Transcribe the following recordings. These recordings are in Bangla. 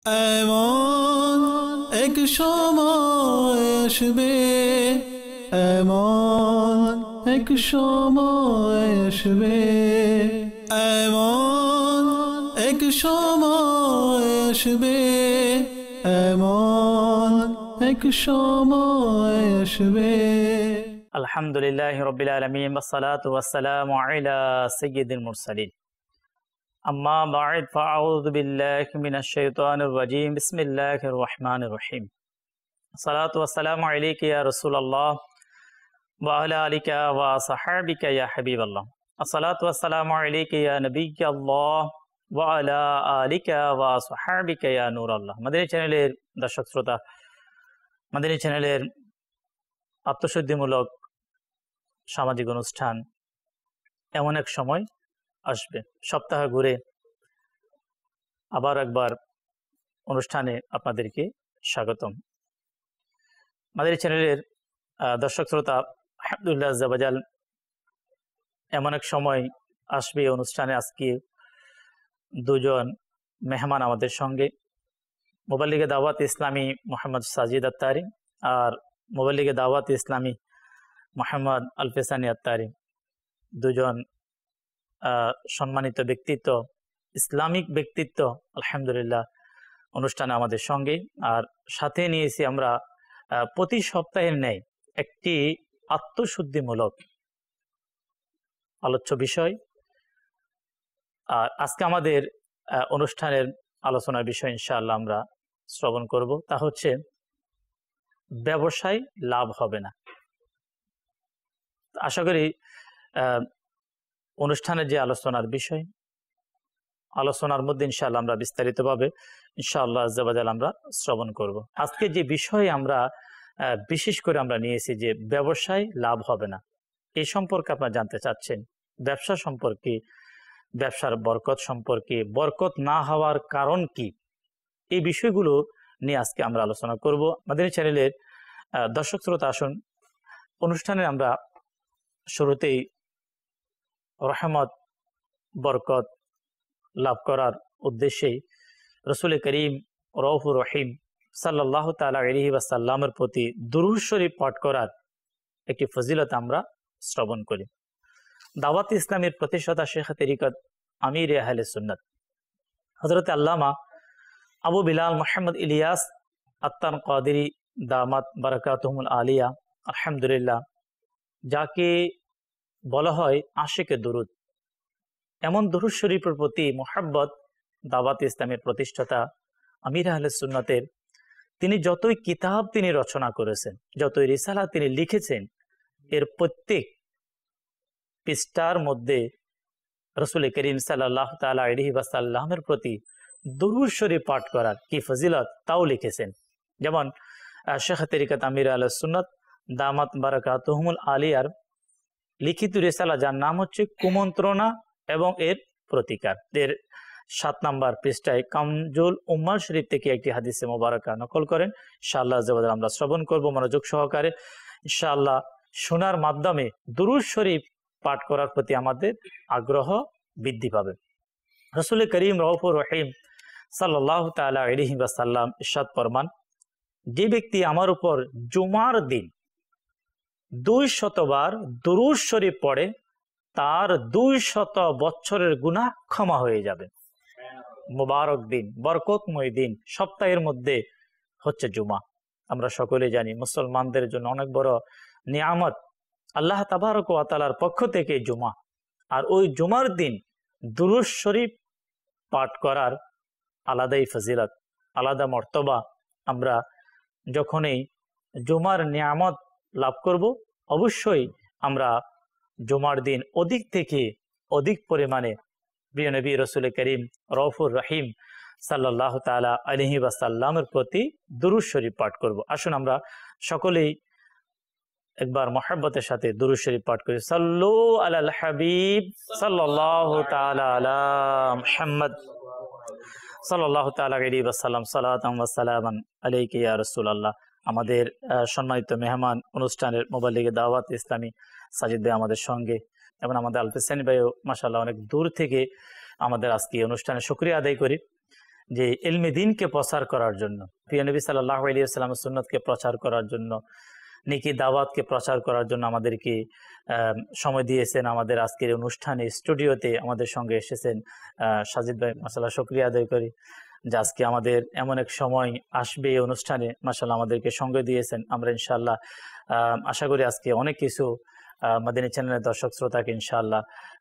এমন এক সময় আসবে, এমন এক সময় আসবে, এমন এক সময় আসবে, এমন এক সময় আসবে। আলহামদুলিল্লাহি রাব্বিল আলামিন ওয়াসসালাতু ওয়াসসালামু আলা সাইয়্যিদিল মুরসালিন। আম্মা বা'দ ফাআউযু বিল্লাহি মিনাশ শাইতানির রাজীম। বিসমিল্লাহির রহমানির রহিম। সালাতু ওয়াসসালামু আলাইকা ইয়া রাসূলুল্লাহ ওয়া আলা আলিকা ওয়া সাহাবিকা ইয়া হাবিবাল্লাহ। আসসালাতু ওয়াসসালামু আলাইকা ইয়া নবিয়্যাল্লাহ ওয়া আলা আলিকা ওয়া সাহাবিকা ইয়া নূরাল্লাহ। মাদানী চ্যানেলের দর্শক শ্রোতা, মাদানী চ্যানেলের আত্মশুদ্ধিমূলক সামাজিক অনুষ্ঠান এমন এক সময় আসবে, সপ্তাহ ঘুরে আবার একবার অনুষ্ঠানে আপনাদেরকে স্বাগতম। আমাদের চ্যানেলের দর্শক শ্রোতা, আলহামদুলিল্লাহ আজ্জা ওয়াজাল এমন এক সময় আসবে অনুষ্ঠানে। আজকে দুজন মেহমান আমাদের সঙ্গে, মুবাল্লিগে দাওয়াত ইসলামী মোহাম্মদ সাজিদ আত্তারি আর মুবাল্লিগে দাওয়াত ইসলামী মোহাম্মদ আলফেসানি আত্তারি, দুজন সম্মানিত ব্যক্তিত্ব, ইসলামিক ব্যক্তিত্ব আলহামদুলিল্লাহ অনুষ্ঠানে আমাদের সঙ্গে। আর সাথে নিয়েছি আমরা প্রতি সপ্তাহের ন্যায় একটি আত্মশুদ্ধিমূলক আলোচ্য বিষয়। আর আজকে আমাদের অনুষ্ঠানের আলোচনার বিষয় ইনশাআল্লাহ আমরা শ্রবণ করব, তা হচ্ছে ব্যবসায় লাভ হবে না। আশা করি অনুষ্ঠানের যে আলোচনার বিষয়, আলোচনার মধ্যে ইনশাআল্লাহ আমরা বিস্তারিতভাবে ইনশাআল্লাহ আজ্জা ওয়াজাল আমরা শ্রবণ করব। আজকে যে বিষয় আমরা বিশেষ করে আমরা নিয়েছি যে ব্যবসায় লাভ হবে না, এই সম্পর্কে আপনারা জানতে চাচ্ছেন, ব্যবসা সম্পর্কে, ব্যবসার বরকত সম্পর্কে, বরকত না হওয়ার কারণ কি, এই বিষয়গুলো নিয়ে আজকে আমরা আলোচনা করব। আমাদের চ্যানেলের দর্শক শ্রোতা, আসুন অনুষ্ঠানে আমরা শুরুতেই রহমত বরকত লাভ করার উদ্দেশ্যেই রসুল করিম রউফুর রহিম সাল্লাল্লাহু তাআলা আলাইহি ওয়াসাল্লামের প্রতি দুরূদ শরীফ পাঠ করার একটি ফজিলত আমরা শ্রবণ করি। দাওয়াত ইসলামের প্রতিষ্ঠাতা শেখ তরিকত আমির আহলে সুন্নাত হযরত আল্লামা আবু বিলাল মুহাম্মদ ইলিয়াস আত্তান কাদেরী দামাত বারাকাতুহুল আলিয়া, আলহামদুলিল্লাহ, যাকে বলা হয় আশিকে দুরুদ, এমন দুরূদ শরীফের প্রতি মোহাব্বত দাওয়াত ইসলামের প্রতিষ্ঠাতা আমির আহলে সুন্নাতের তিনি যতই কিতাব তিনি রচনা করেছেন, যতই রিসালা তিনি লিখেছেন, এর প্রত্যেক পৃষ্ঠার মধ্যে রসুল করিম সাল্লাল্লাহু তাআলা আলাইহি ওয়াসাল্লামের প্রতি দুরূদ শরীফ পাঠ করার কি ফজিলত তাও লিখেছেন। যেমন শেখ তরিকত আমির আহলে সুন্নাত দামাত বারাকাতুহুল আলিয়ার লিখিত রিসালা, যার নাম হচ্ছে কুমন্ত্রণা এবং এর প্রতিকার, এর 7 নম্বর পৃষ্ঠায় কামজুল উম্মাহ শরীফ থেকে একটি হাদিসে মোবারকা নকল করেন। ইনশাআল্লাহ আজ্জা ওয়াজাল আমরা শ্রবণ করব মনোযোগ সহকারে। ইনশাআল্লাহ শোনার মাধ্যমে দুরূদ শরীফ পাঠ করার প্রতি আমাদের আগ্রহ বৃদ্ধি পাবে। রাসূল করিম রউফুর রহিম সাল্লাল্লাহু তাআলা আলাইহি ওয়াসাল্লাম ইরশাদ ফরমান, যে ব্যক্তি আমার উপর জুমার দিন 200 বার দুরূদ শরীফ পড়ে, তার 200 বছরের গুনাহ ক্ষমা হয়ে যাবে। মুবারক দিন, বরকতময় দিন, সপ্তাহের মধ্যে হচ্ছে জুমা। আমরা সকলে জানি মুসলমানদের জন্য অনেক বড় নিয়ামত, আল্লাহ তাবারক ওয়া তাআলার পক্ষ থেকে জুমা। আর ওই জুমার দিন দুরূদ শরীফ পাঠ করার আলাদাই ফজিলত, আলাদা মর্তবা। আমরা যখনই জুমার নিয়ামত লাভ করব, অবশ্যই আমরা জুমার দিন অধিক থেকে অধিক পরিমাণে প্রিয় নবী রসুল করিম রউফুর রহিম সাল্লাল্লাহু তাআলা আলাইহি ওয়াসাল্লামের প্রতি দুরূদ শরীফ পাঠ করব। আসুন আমরা সকলেই একবার মুহাব্বতের সাথে দুরূদ শরীফ পাঠ করি। সাল্লু আলাল হাবিব সাল্লাল্লাহু তাআলা আলা মুহাম্মদ সাল্লাল্লাহু তাআলা আলাইহি ওয়াসাল্লাম, সালাতাম ওয়া সালামান আলাইকা ইয়া রাসূলুল্লাহ। আমাদের সম্মানিত মেহমান, অনুষ্ঠানের মুবাল্লিগে দাওয়াত ইসলামী সাজিদ ভাই আমাদের সঙ্গে, এবং আমাদের আলফেসানি ভাইও মাশাআল্লাহ অনেক দূর থেকে আমাদের আজকে অনুষ্ঠানে শুকরিয়া আদায় করি। যে ইলমে দ্বীনকে প্রচার করার জন্য, প্রিয় নবী সাল্লাল্লাহু আলাইহি ওয়াসাল্লামের সুন্নাতকে প্রচার করার জন্য, নেকি দাওয়াতকে প্রচার করার জন্য আমাদেরকে সময় দিয়েছেন। আমাদের আজকের অনুষ্ঠানে স্টুডিওতে আমাদের সঙ্গে এসেছেন সাজিদ ভাই, মাশাআল্লাহ শুকরিয়া আদায় করি যে আজকে আমাদের এমন এক সময় আসবে এই অনুষ্ঠানে, মাশাআল্লাহ আমাদেরকে সঙ্গে দিয়েছেন। আমরা ইনশাআল্লাহ আশা করি আজকে অনেক কিছু মাদানী চ্যানেলের দর্শক শ্রোতাকে ইনশাআল্লাহ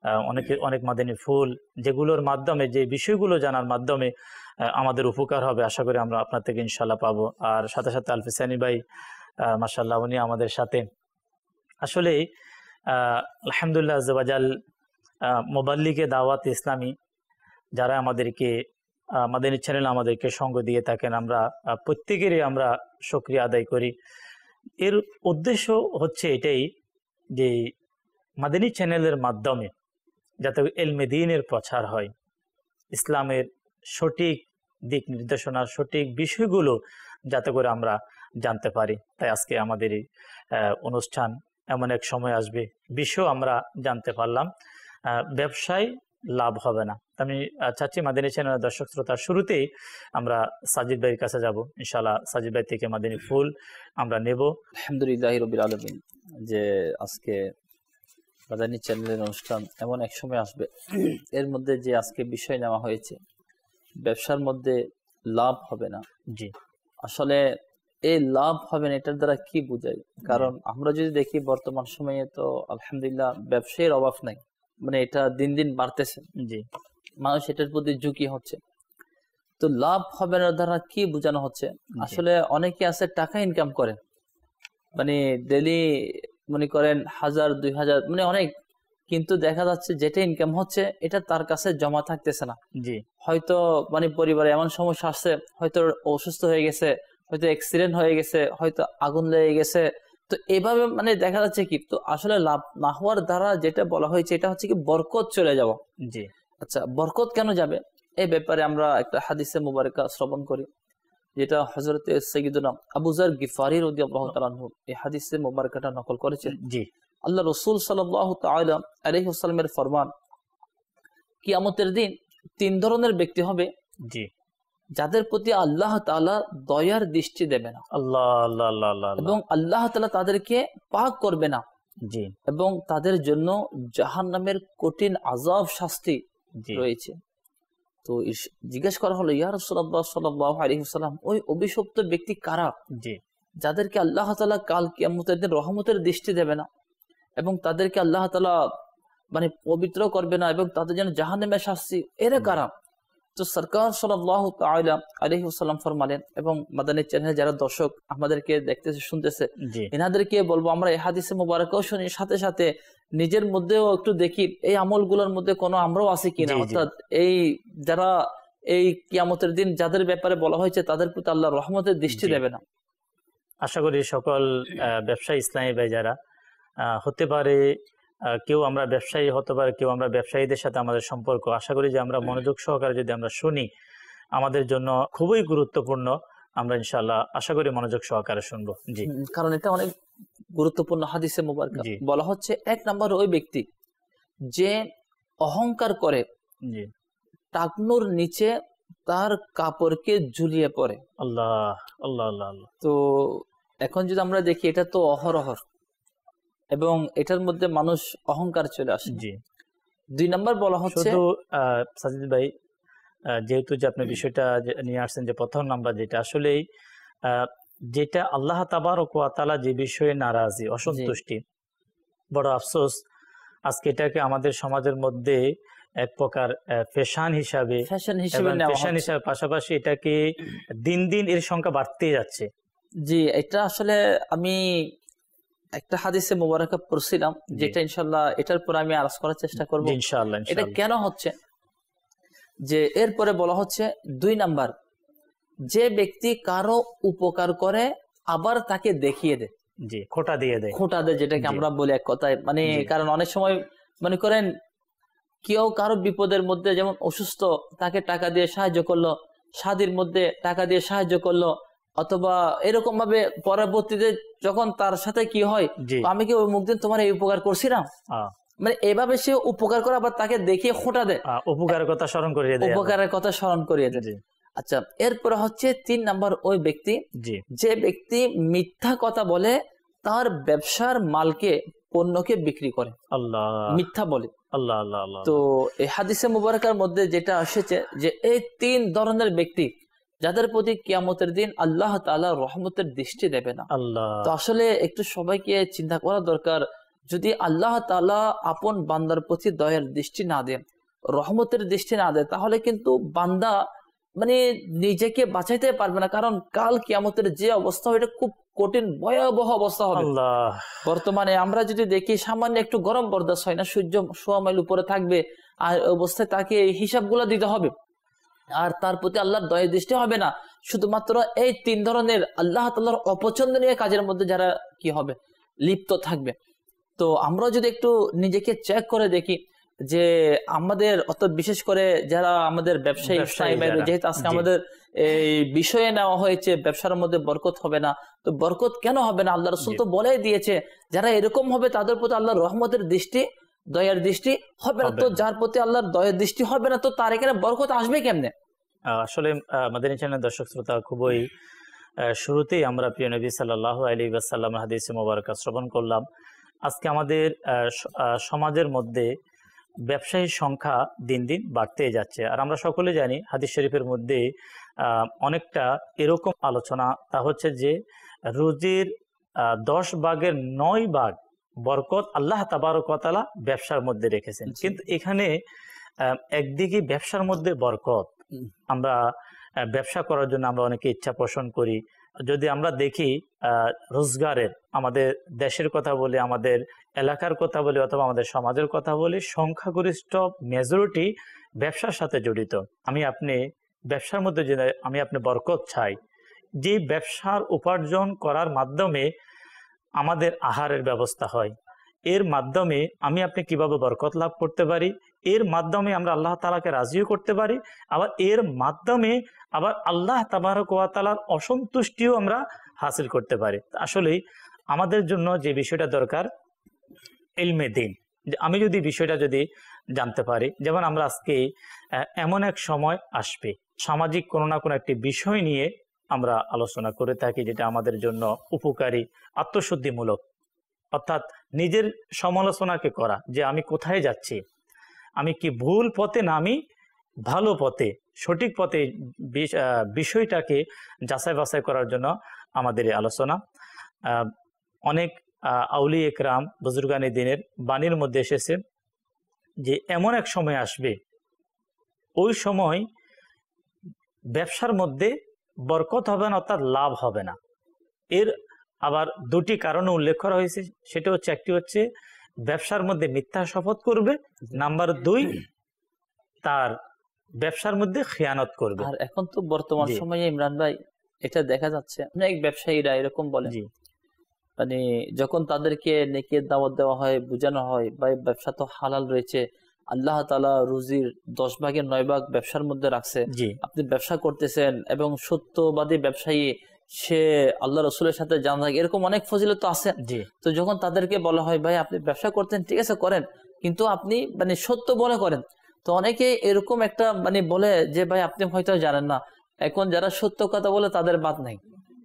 অনেক মাদানী ফুল, যেগুলোর মাধ্যমে, যে বিষয়গুলো জানার মাধ্যমে আমাদের উপকার হবে, আশা করি আমরা আপনার থেকে ইনশাআল্লাহ পাবো। আর সাথে সাথে আলফিস সানি ভাই মাশাআল্লাহ উনি আমাদের সাথে আসলে আলহামদুলিল্লাহ আজ্জা ওয়াজাল মুবাল্লিগে দাওয়াত ইসলামী যারা আমাদেরকে মাদানী চ্যানেল আমাদেরকে সঙ্গ দিয়ে থাকেন, আমরা প্রত্যেকেরই আমরা শুকরিয়া আদায় করি। এর উদ্দেশ্য হচ্ছে এটাই যে মাদানী চ্যানেলের মাধ্যমে যাতে ইলমে দ্বীনের প্রচার হয়, ইসলামের সঠিক দিক নির্দেশনার সঠিক বিষয়গুলো যাতে করে আমরা জানতে পারি। তাই আজকে আমাদের এই অনুষ্ঠান, এমন এক সময় আসবে বিষয় আমরা জানতে পারলাম, ব্যবসায় লাভ হবে না। আমি চাচ্ছি মাদানী চ্যানেলের দর্শক শ্রোতার শুরুতেই আমরা সাজিদ ভাইয়ের কাছে যাব, ইনশাআল্লাহ সাজিদ ভাই থেকে মাদানী ফুল আমরা নেব। আলহামদুলিল্লাহ রাব্বিল আলামিন, যে আজকে মাদানী চ্যানেলের অনুষ্ঠান এমন এক সময় আসবে, এর মধ্যে যে আজকে বিষয় নেওয়া হয়েছে, ব্যবসার মধ্যে লাভ হবে না। জি, আসলে এই লাভ হবে না এটার দ্বারা কি বোঝায়? কারণ আমরা যদি দেখি বর্তমান সময়ে তো আলহামদুলিল্লাহ ব্যবসায়ের অভাব নাই, মানে এটা দিন দিন বাড়তেছে। জি, মানুষ এটার প্রতি ঝুঁকি হচ্ছে। তো লাভ হবে না দ্বারা কি বোঝানো হচ্ছে? আসলে অনেকে আছে টাকা ইনকাম করে, মানে ডেলি মনে করেন 1000 2000, মানে অনেক, কিন্তু দেখা যাচ্ছে যেটা ইনকাম হচ্ছে এটা তার কাছে জমা থাকতেছে না। জি, হয়তো মানে পরিবারে এমন সমস্যা আসছে, হয়তো অসুস্থ হয়ে গেছে, হয়তো অ্যাক্সিডেন্ট হয়ে গেছে, হয়তো আগুন লেগে গেছে। তো এভাবে মানে দেখা যাচ্ছে কি, তো আসলে লাভ না হওয়ার দ্বারা যেটা বলা হয়েছে এটা হচ্ছে কি বরকত চলে যাওয়া। জি, আচ্ছা, বরকত কেন যাবে এই ব্যাপারে আমরা একটা হাদিসে মুবারকা শ্রবণ করি, যেটা হযরত সাইয়্যিদুনা আবু যার গিফারি রাদিয়াল্লাহু তাআলা আনহু এই হাদিসে মুবারকাটা নকল করেছেন। জি, আল্লাহ রাসূল সাল্লাল্লাহু তাআলা আলাইহি ওয়াসাল্লামের ফরমান, কিয়ামতের দিন 3 ধরনের ব্যক্তি হবে জি, যাদের প্রতি আল্লাহ তাআলা দয়ার দৃষ্টি দেবে না, আল্লাহ আল্লাহ আল্লাহ আল্লাহ, এবং আল্লাহ তাআলা তাদেরকে পাক করবে না, জি, এবং তাদের জন্য জাহান্নামের কঠিন আযাব শাস্তি জি, রয়েছে। তো জিজ্ঞেস করা হলো, ইয়া রাসূলুল্লাহ সাল্লাল্লাহু আলাইহি ওয়াসাল্লাম, ওই অভিশপ্ত ব্যক্তি কারা জি, যাদেরকে আল্লাহ তাআলা কাল কিয়ামতের দিন রহমতের দৃষ্টি দেবে না, এবং তাদেরকে আল্লাহ তাআলা মানে পবিত্র করবে না, এবং তাদের জন্য জাহান্নামের শাস্তি, এরা কারা? তো সরকার সাল্লাল্লাহু তাআলা আলাইহি ওয়াসাল্লাম ফরমালেন, এবং মাদানী চ্যানেলে যারা দর্শক আমাদেরকে দেখতেছে শুনতেছে, জি, এনাদেরকে বলবো আমরা এই হাদিসে মুবারকাও শুনি, সাথে সাথে নিজের মধ্যেও একটু দেখি এই আমলগুলোর মধ্যে কোনো আমরাও আছি কিনা। জি, জি। অর্থাৎ এই যারা এই কিয়ামতের দিন যাদের ব্যাপারে বলা হয়েছে তাদের প্রতি আল্লাহ রহমতের দৃষ্টি জি। দেবে না। আশা করি সকল ব্যবসায়ী ইসলামী ভাই যারা হতে পারে, কেউ আমরা ব্যবসায়ী হতে পারে, কেউ আমরা ব্যবসায়ীদের সাথে আমাদের সম্পর্ক, আশা করি যে আমরা মনোযোগ সহকারে যদি আমরা শুনি আমাদের জন্য খুবই গুরুত্বপূর্ণ। আমরা ইনশাআল্লাহ আশা করি মনোযোগ সহকারে শুনবো। জি, কারণ এটা অনেক গুরুত্বপূর্ণ হাদিসে মুবারকা। জি। বলা হচ্ছে 1 নম্বর ওই ব্যক্তি যে অহংকার করে জি, টাকনুর নিচে তার কাপড়কে ঝুলিয়ে পড়ে। আল্লাহ আল্লাহ আল্লাহ আল্লাহ। তো এখন যদি আমরা দেখি এটা তো অহরহর, এবং এটার মধ্যে মানুষ অহংকার চলে আসে। জি, 2 নম্বর বলা হচ্ছে, শুধু সাজিদ ভাই যেহেতু যে আপনি বিষয়টা নিয়ে আসছেন, যে প্রথম নাম্বার যেটা আসলেই যেটা আল্লাহ তাবারক ওয়া তাআলা যে বিষয়ে নারাজি, অসন্তুষ্টি, বড় আফসোস আজকে এটাকে আমাদের সমাজের মধ্যে এক প্রকার ফ্যাশন হিসাবে পাশাপাশি এটাকে দিন দিন এর সংখ্যা বাড়তেই যাচ্ছে। জি, এটা আসলে আমি একটা হাদিসে মুবারকা পড়ছিলাম, যেটা ইনশাআল্লাহ এটার পর আমি আলোচনা করার চেষ্টা করব ইনশাআল্লাহ। এটা কেন হচ্ছে, যে এরপরে বলা হচ্ছে 2 নাম্বার, যে ব্যক্তি কারো উপকার করে আবার তাকে দেখিয়ে দেয়, জি, খোটা দিয়ে দেয়, খোটা দেয়, যেটাকে আমরা বলি এক কথায়, মানে কারণ অনেক সময় মনে করেন কেউ কারো বিপদের মধ্যে, যেমন অসুস্থ, তাকে টাকা দিয়ে সাহায্য করলো, শাদীর মধ্যে টাকা দিয়ে সাহায্য করলো, অথবা এরকম ভাবে পরবর্তীতে যখন তার সাথে কি হয়, আমি কি ওই মুখ দিন তোমার এই উপকার করছিলাম, মানে এভাবে সে উপকার করে আবার তাকে দেখিয়ে খোটা দেয়, উপকারের কথা স্মরণ করিয়ে দেয়, উপকারের কথা স্মরণ করিয়ে দেয়। আচ্ছা, এরপরে হচ্ছে 3 নাম্বার ওই ব্যক্তি জি যে ব্যক্তি মিথ্যা কথা বলে তার ব্যবসার মালকে পণ্যকে বিক্রি করে, আল্লাহ মিথ্যা বলে। আল্লাহ আল্লাহ আল্লাহ তো এই হাদিসে মুবারকার মধ্যে যেটা এসেছে যে এই 3 ধরনের ব্যক্তি যাদের প্রতি কিয়ামতের দিন আল্লাহ তাআলা রহমতের দৃষ্টি দেবে না। আল্লাহ তো আসলে একটু সবাইকে চিন্তা করা দরকার, যদি আল্লাহ তাআলা আপন বান্দার প্রতি দয়ার দৃষ্টি না দেন, রহমতের দৃষ্টি না দেয়, তাহলে কিন্তু বান্দা মানে নিজেকে বাঁচাইতে পারবে না। কারণ কাল কিয়ামতের যে অবস্থা হবে এটা খুব কঠিন ভয়াবহ অবস্থা হবে। আল্লাহ বর্তমানে আমরা যদি দেখি সামান্য একটু গরম বরদাস্ত হয় না, সূর্য 100 মাইল উপরে থাকবে আর অবস্থায় তাকে হিসাবগুলো দিতে হবে, আর তার প্রতি আল্লাহর দয়া দৃষ্টি হবে না। শুধুমাত্র এই 3 ধরনের আল্লাহ তাআলার অপছন্দনীয় কাজের মধ্যে যারা কি হবে লিপ্ত থাকবে। তো আমরা যদি একটু নিজেকে চেক করে দেখি যে আমাদের অত বিশেষ করে যারা আমাদের ব্যবসায়ী যেহেতু আজকে আমাদের এই বিষয়ে নেওয়া হয়েছে ব্যবসার মধ্যে বরকত হবে না, তো বরকত কেন হবে না? আল্লাহ রাসূল তো বলেই দিয়েছে যারা এরকম হবে তাদের প্রতি আল্লাহর রহমতের দৃষ্টি দয়ার দৃষ্টি হবে না। তো যার প্রতি আল্লাহর দয়ার দৃষ্টি হবে না তো তার এখানে বরকত আসবে কেমনে? আসলে মাদানী চ্যানেল দর্শক শ্রোতা, খুবই শুরুতেই আমরা প্রিয় নবী সাল্লাল্লাহু আলাইহি ওয়াসাল্লাম হাদিসে মুবারাকা শ্রবণ করলাম। আজকে আমাদের সমাজের মধ্যে ব্যবসায়ীর সংখ্যা দিন দিন বাড়তে যাচ্ছে, আর আমরা সকলে জানি হাদিস শরীফের মধ্যে অনেকটা এরকম আলোচনা, তা হচ্ছে যে রুজির 10 ভাগের 9 ভাগ বরকত আল্লাহ তাবারক ওয়া তাআলা ব্যবসার মধ্যে রেখেছেন। কিন্তু এখানে একদিকে ব্যবসার মধ্যে বরকত, আমরা ব্যবসা করার জন্য আমরা অনেকে ইচ্ছা পোষণ করি। যদি আমরা দেখি রোজগারের, আমাদের দেশের কথা বলি, আমাদের এলাকার কথা বলি, অথবা আমাদের সমাজের কথা বলি, সংখ্যাগরিষ্ঠ মেজরিটি ব্যবসার সাথে জড়িত। আমি আপনি ব্যবসার মধ্যে যে আমি আপনি বরকত চাই, যে ব্যবসার উপার্জন করার মাধ্যমে আমাদের আহারের ব্যবস্থা হয়, এর মাধ্যমে আমি আপনি কিভাবে বরকত লাভ করতে পারি, এর মাধ্যমে আমরা আল্লাহ তাআলাকে রাজিও করতে পারি, আবার এর মাধ্যমে আবার আল্লাহ তাবারক ওয়া তাআলার অসন্তুষ্টিও আমরা হাসিল করতে পারি। আসলেই আমাদের জন্য যে বিষয়টা দরকার ইলমে দ্বীন, যে আমি যদি বিষয়টা যদি জানতে পারি, যেমন আমরা আজকে এমন এক সময় আসবে সামাজিক কোনো না কোনো একটি বিষয় নিয়ে আমরা আলোচনা করে থাকি যেটা আমাদের জন্য উপকারী, আত্মশুদ্ধিমূলক, অর্থাৎ নিজের সমালোচনাকে করা যে আমি কোথায় যাচ্ছি, আমি কি ভুল পথে না আমি ভালো পথে সঠিক পথে, বিষয়টাকে যাচাই বাছাই করার জন্য আমাদের এই আলোচনা। অনেক আউলিয়া ইকরাম বুজুর্গানে দ্বীনের বাণীর মধ্যে এসেছে যে এমন এক সময় আসবে, ওই সময় ব্যবসার মধ্যে বরকত হবে না, অর্থাৎ লাভ হবে না। এর আবার 2টি কারণ উল্লেখ করা হয়েছে, সেটা হচ্ছে একটি হচ্ছে ব্যবসার মধ্যে মিথ্যা শপথ করবে, নাম্বার 2 তার ব্যবসার মধ্যে খেয়ানত করবে। আর এখন তো বর্তমান সময়ে ইমরান ভাই এটা দেখা যাচ্ছে অনেক ব্যবসায়ীরা এরকম বলে, মানে যখন তাদেরকে নেকির দাওয়াত দেওয়া হয়, বোঝানো হয় ভাই ব্যবসা তো হালাল রয়েছে, আল্লাহ তাআলা রুজির 10 ভাগের 9 ভাগ ব্যবসার মধ্যে রাখছে, আপনি ব্যবসা করতেছেন এবং সত্যবাদী ব্যবসায়ী সে আল্লাহ রসুলের সাথে জানা, এরকম অনেক ফজিলত আছে। তো যখন তাদেরকে বলা হয় ভাই আপনি ব্যবসা করতেন, ঠিক আছে করেন, কিন্তু আপনি মানে সত্য বলে করেন, তো অনেকে এরকম একটা মানে বলে যে ভাই আপনি হয়তো জানেন না, এখন যারা সত্য কথা বলে তাদের বাদ নাই,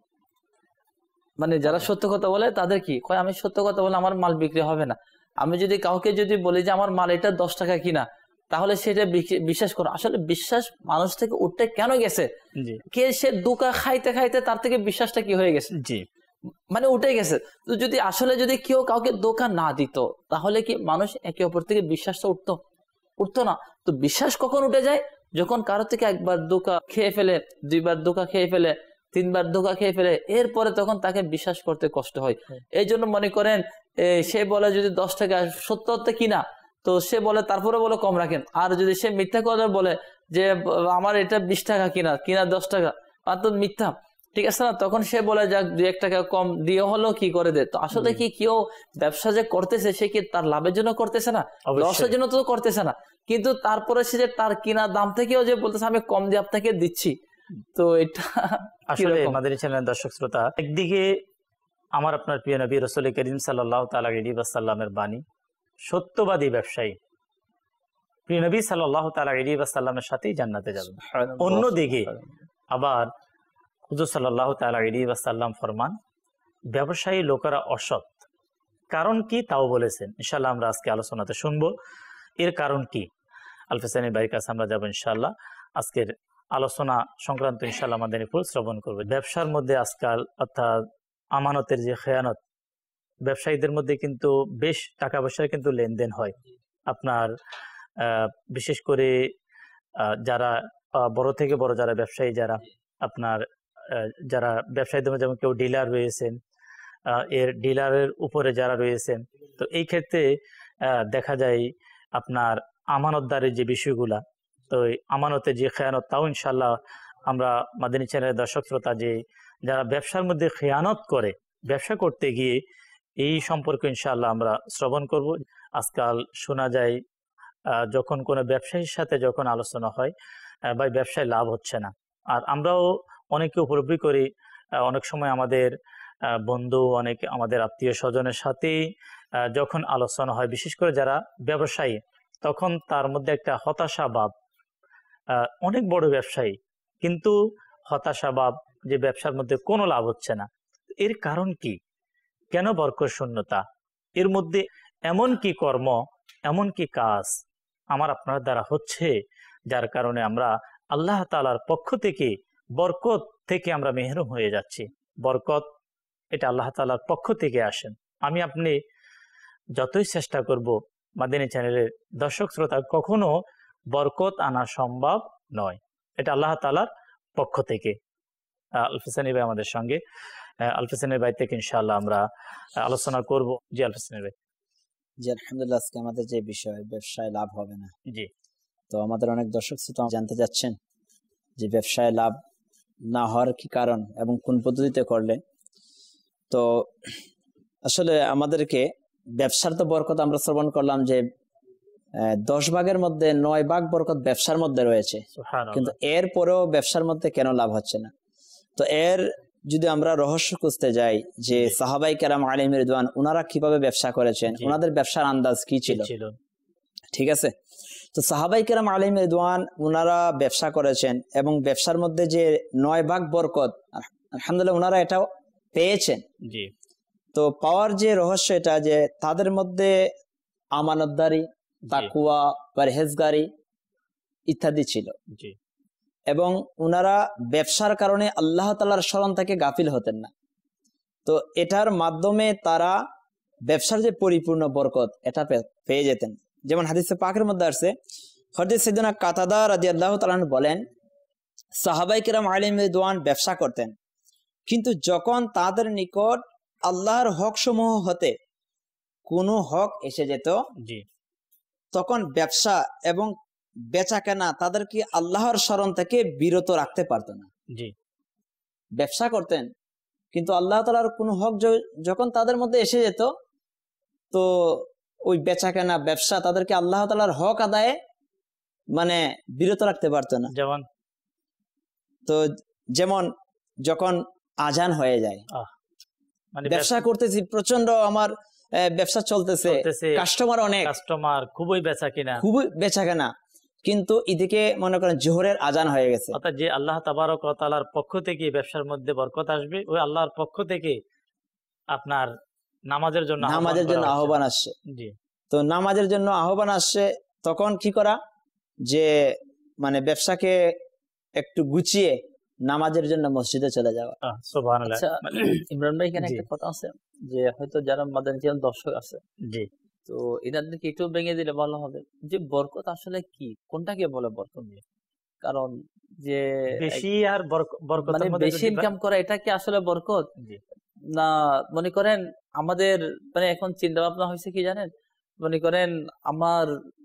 মানে যারা সত্য কথা বলে তাদের কি কয়, আমি সত্য কথা বলে আমার মাল বিক্রি হবে না। আমি যদি কাউকে যদি বলি যে আমার মাল এটা 10 টাকা কিনা, তাহলে সেটা বিশ্বাস করো। আসলে বিশ্বাস মানুষ থেকে উঠতে কেন গেছে, কে সে দুকা খাইতে খাইতে তার থেকে বিশ্বাসটা কি হয়ে গেছে, মানে উঠে গেছে। তো যদি আসলে যদি কেউ কাউকে ধোঁকা না দিত, তাহলে কি মানুষ একে অপর থেকে বিশ্বাসটা উঠতো না। তো বিশ্বাস কখন উঠে যায়, যখন কারো থেকে একবার ধোঁকা খেয়ে ফেলে, 2বার ধোঁকা খেয়ে ফেলে, 3বার ধোঁকা খেয়ে ফেলে, এরপরে তখন তাকে বিশ্বাস করতে কষ্ট হয়। এই জন্য মনে করেন সে বলে যদি 10 টাকা সত্য কিনা, তো সে বলে তারপরে বলে কম রাখেন। আর যদি সে মিথ্যা কথা বলে যে আমার এটা 20 টাকা কিনা 10 টাকা, আর তো মিথ্যা, ঠিক আছে না, তখন সে বলে যাক 2-1 টাকা কম দিয়ে হলো কি করে দে। তো আসলে কি কেউ ব্যবসা যে করতেছে সে কি তার লাভের জন্য করতেছে না, লসের জন্য তো করতেছে না, কিন্তু তারপরে সে যে তার কিনা দাম থেকেও যে বলতেছে আমি কম দিয়ে আপনাকে দিচ্ছি। তো এটা আসলে মাদানী চ্যানেলের দর্শক শ্রোতা, একদিকে আমার আপনার প্রিয় নবী রাসূল করিম সাল্লাল্লাহু তাআলা আলাইহি ওয়াসাল্লামের বাণী, সত্যবাদী ব্যবসায়ী প্রিয় নবী সাল্লাল্লাহু তাআলা আলাইহি ওয়াসাল্লামের সাথেই জান্নাতে যাবেন। অন্যদিকে আবার হুজুর সাল্লাল্লাহু তাআলা আলাইহি ওয়াসাল্লাম ফরমান ব্যবসায়ী লোকেরা অসৎ। কারণ কি তাও বলেছেন, ইনশাআল্লাহ আমরা আজকে আলোচনাতে শুনবো এর কারণ কি। আলফেসানি ভাইয়ের কাছে আমরা যাবো ইনশাআল্লাহ, আজকের আলোচনা সংক্রান্ত ইনশাআল্লাহ আমাদের ফুল শ্রবণ করবে। ব্যবসার মধ্যে আজকাল অর্থাৎ আমানতের যে খেয়ানত, ব্যবসায়ীদের মধ্যে কিন্তু বেশ টাকা পয়সার কিন্তু লেনদেন হয়। আপনার বিশেষ করে যারা বড় থেকে বড় যারা ব্যবসায়ী, যারা আপনার যারা ব্যবসায়ীদের মধ্যে যেমন কেউ ডিলার রয়েছেন, এর ডিলারের উপরে যারা রয়েছেন, তো এই ক্ষেত্রে দেখা যায় আপনার আমানতদারের যে বিষয়গুলা, তো আমানতের যে খেয়ানত, তাও ইনশাল্লাহ আমরা মাদানী চ্যানেলের দর্শক শ্রোতা যে যারা ব্যবসার মধ্যে খেয়ানত করে, ব্যবসা করতে গিয়ে এই সম্পর্কে ইনশাআল্লাহ আমরা শ্রবণ করব। আজকাল শোনা যায় যখন কোনো ব্যবসায়ীর সাথে যখন আলোচনা হয় বা ব্যবসায় লাভ হচ্ছে না, আর আমরাও অনেকে উপলব্ধি করি অনেক সময় আমাদের বন্ধু, অনেক আমাদের আত্মীয় স্বজনের সাথেই যখন আলোচনা হয়, বিশেষ করে যারা ব্যবসায়ী, তখন তার মধ্যে একটা হতাশা ভাব, অনেক বড় ব্যবসায়ী কিন্তু হতাশা ভাব যে ব্যবসার মধ্যে কোনো লাভ হচ্ছে না। এর কারণ কি? কেন বরকত শূন্যতা? এর মধ্যে এমন কি কর্ম, এমন কি কাজ আমার আপনার দ্বারা হচ্ছে যার কারণে আমরা আল্লাহ তাআলার পক্ষ থেকে বরকত থেকে আমরা মেহরুম হয়ে যাচ্ছি? বরকত এটা আল্লাহ তাআলার পক্ষ থেকে আসেন। আমি আপনি যতই চেষ্টা করব মাদানী চ্যানেলের দর্শক শ্রোতা, কখনো বরকত আনা সম্ভব নয়, এটা আল্লাহ তাআলার পক্ষ থেকে। আলফেসানি ভাই আমাদের সঙ্গে, আলফেসানি ভাই থেকে ইনশাআল্লাহ আমরা আলোচনা করব। জি আলফেসানি ভাই। জি আলহামদুলিল্লাহ, আজকে আমাদের যে বিষয় ব্যবসায় লাভ হবে না, জি, তো আমাদের অনেক দর্শক শ্রোতা জানতে যাচ্ছেন যে ব্যবসায় লাভ না হওয়ার কি কারণ এবং কোন পদ্ধতিতে করলে। তো আসলে আমাদেরকে ব্যবসার তো বরকত আমরা শ্রবণ করলাম যে 10 ভাগের মধ্যে 9 ভাগ বরকত ব্যবসার মধ্যে রয়েছে, কিন্তু এর পরেও ব্যবসার মধ্যে কেন লাভ হচ্ছে না? তো এর যদি আমরা রহস্য খুঁজতে যাই যে সাহাবাই কেরাম আলাইহিম রিদওয়ান ওনারা কিভাবে ব্যবসা করেছেন, ওনাদের ব্যবসার আন্দাজ কি ছিল, ঠিক আছে? তো সাহাবাই কেরাম আলাইহিম রিদওয়ান ওনারা ব্যবসা করেছেন এবং ব্যবসার মধ্যে যে 9 ভাগ বরকত আলহামদুলিল্লাহ ওনারা এটাও পেয়েছেন। জি। তো পাওয়ার যে রহস্য এটা যে তাদের মধ্যে আমানতদারি, তাকওয়া, পরহেজগারি ইত্যাদি ছিল। জি। এবং ওনারা ব্যবসার কারণে আল্লাহ তাআলার স্মরণ থেকে গাফিল হতেন না। তো এটার মাধ্যমে তারা ব্যবসার যে পরিপূর্ণ বরকত এটা পেয়ে যেতেন। যেমন হাদিসে পাকের মধ্যে আসছে, হযরত সাইয়েদনা কাতাদা রাদিয়াল্লাহু তাআলা বলেন, সাহাবায়ে কেরাম আলাইহিম রিদওয়ান ব্যবসা করতেন, কিন্তু যখন তাদের নিকট আল্লাহর হক সমূহ হতে কোনো হক এসে যেত, জি, তখন ব্যবসা এবং বেচা কেনা তাদেরকে আল্লাহর স্মরণ থেকে বিরত রাখতে পারতো না। জি। ব্যবসা করতেন কিন্তু আল্লাহ তাআলার কোনো হক যখন তাদের মধ্যে এসে যেত, তো ওই বেচা কেনা ব্যবসা তাদেরকে আল্লাহ তাআলার হক আদায়ে মানে বিরত রাখতে পারতো না। যেমন তো যেমন যখন আজান হয়ে যায়, মানে ব্যবসা করতেছি প্রচন্ড, আমার ব্যবসা চলতেছে, কাস্টমার অনেক, কাস্টমার খুবই বেচা কিনা, খুবই বেচা কেনা, কিন্তু এদিকে মনে করেন জোহরের আজান হয়ে গেছে। অর্থাৎ যে আল্লাহ তাবারক ওয়া তাআলার পক্ষ থেকে ব্যবসার মধ্যে বরকত আসবে, ওই আল্লাহর পক্ষ থেকে আপনার নামাজের জন্য আহ্বান আসছে। জি। তো নামাজের জন্য আহ্বান আসছে, তখন কি করা যে মানে ব্যবসাকে একটু গুছিয়ে নামাজের জন্য মসজিদে চলে যাওয়া। সুবহানাল্লাহ। আচ্ছা ইমরান ভাই, এখানে একটা কথা আছে যে হয়তো যারা মাদানী চ্যানেল দর্শক আছে, জি, তো এনাদেরকে একটু ভেঙে দিলে ভালো হবে যে বরকত আসলে কি, কোনটাকে বলে বরকত? কারণ যে বেশি আর বরকত মানে বেশি ইনকাম করা, এটা কি আসলে বরকত না? মনে করেন আমাদের মানে এখন চিন্তা ভাবনা হয়েছে কি জানেন, মনে করেন আমার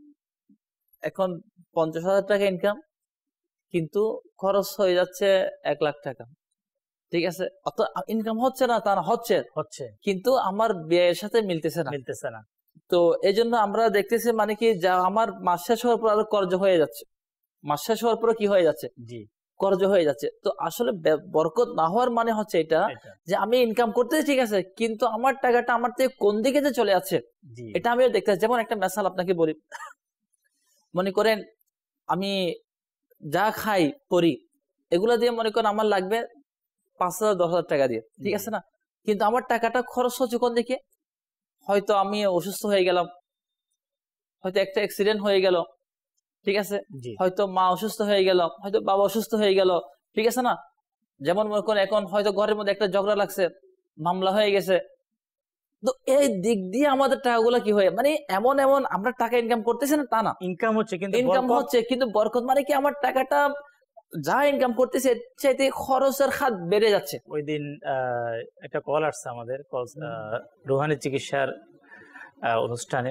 এখন 50,000 টাকা ইনকাম, কিন্তু খরচ হয়ে যাচ্ছে 1 লাখ টাকা, ঠিক আছে? অত ইনকাম হচ্ছে না, তার হচ্ছে কিন্তু আমার ব্যয়ের সাথে মিলতেছে না। তো এই জন্য আমরা দেখতেছি মানে কি, যা আমার মাস শেষ হওয়ার পর আরো কর্জ হয়ে যাচ্ছে, মাস শেষ হওয়ার পরে কি হয়ে যাচ্ছে, জি, কর্জ হয়ে যাচ্ছে। তো আসলে বরকত না হওয়ার মানে হচ্ছে এটা যে আমি ইনকাম করতে ঠিক আছে, কিন্তু আমার টাকাটা আমার থেকে কোন দিকে যে চলে যাচ্ছে, এটা আমিও দেখতে। যেমন একটা মেসাল আপনাকে বলি, মনে করেন আমি যা খাই পরি এগুলা দিয়ে মনে করেন আমার লাগবে 5,000 10,000 টাকা দিয়ে, ঠিক আছে না? কিন্তু আমার টাকাটা খরচ হচ্ছে কোন দিকে? হয়তো আমি অসুস্থ হয়ে গেলাম, হয়তো একটা অ্যাক্সিডেন্ট হয়ে গেল, ঠিক আছে, হয়তো মা অসুস্থ হয়ে গেল, হয়তো বাবা অসুস্থ হয়ে গেল, ঠিক আছে না? যেমন মনে করেন এখন হয়তো ঘরের মধ্যে একটা ঝগড়া লাগছে, মামলা হয়ে গেছে। তো এই দিক দিয়ে আমাদের টাকাগুলো কি হয়, মানে এমন এমন আমরা টাকা ইনকাম করতেছি না তা না, ইনকাম হচ্ছে, কিন্তু ইনকাম হচ্ছে কিন্তু বরকত মানে কি আমার টাকাটা যা ইনকাম করতেছে চাইতে খরচের খাত বেড়ে যাচ্ছে। ওই দিন একটা কল আসছে আমাদের, রুহানি চিকিৎসার অনুষ্ঠানে,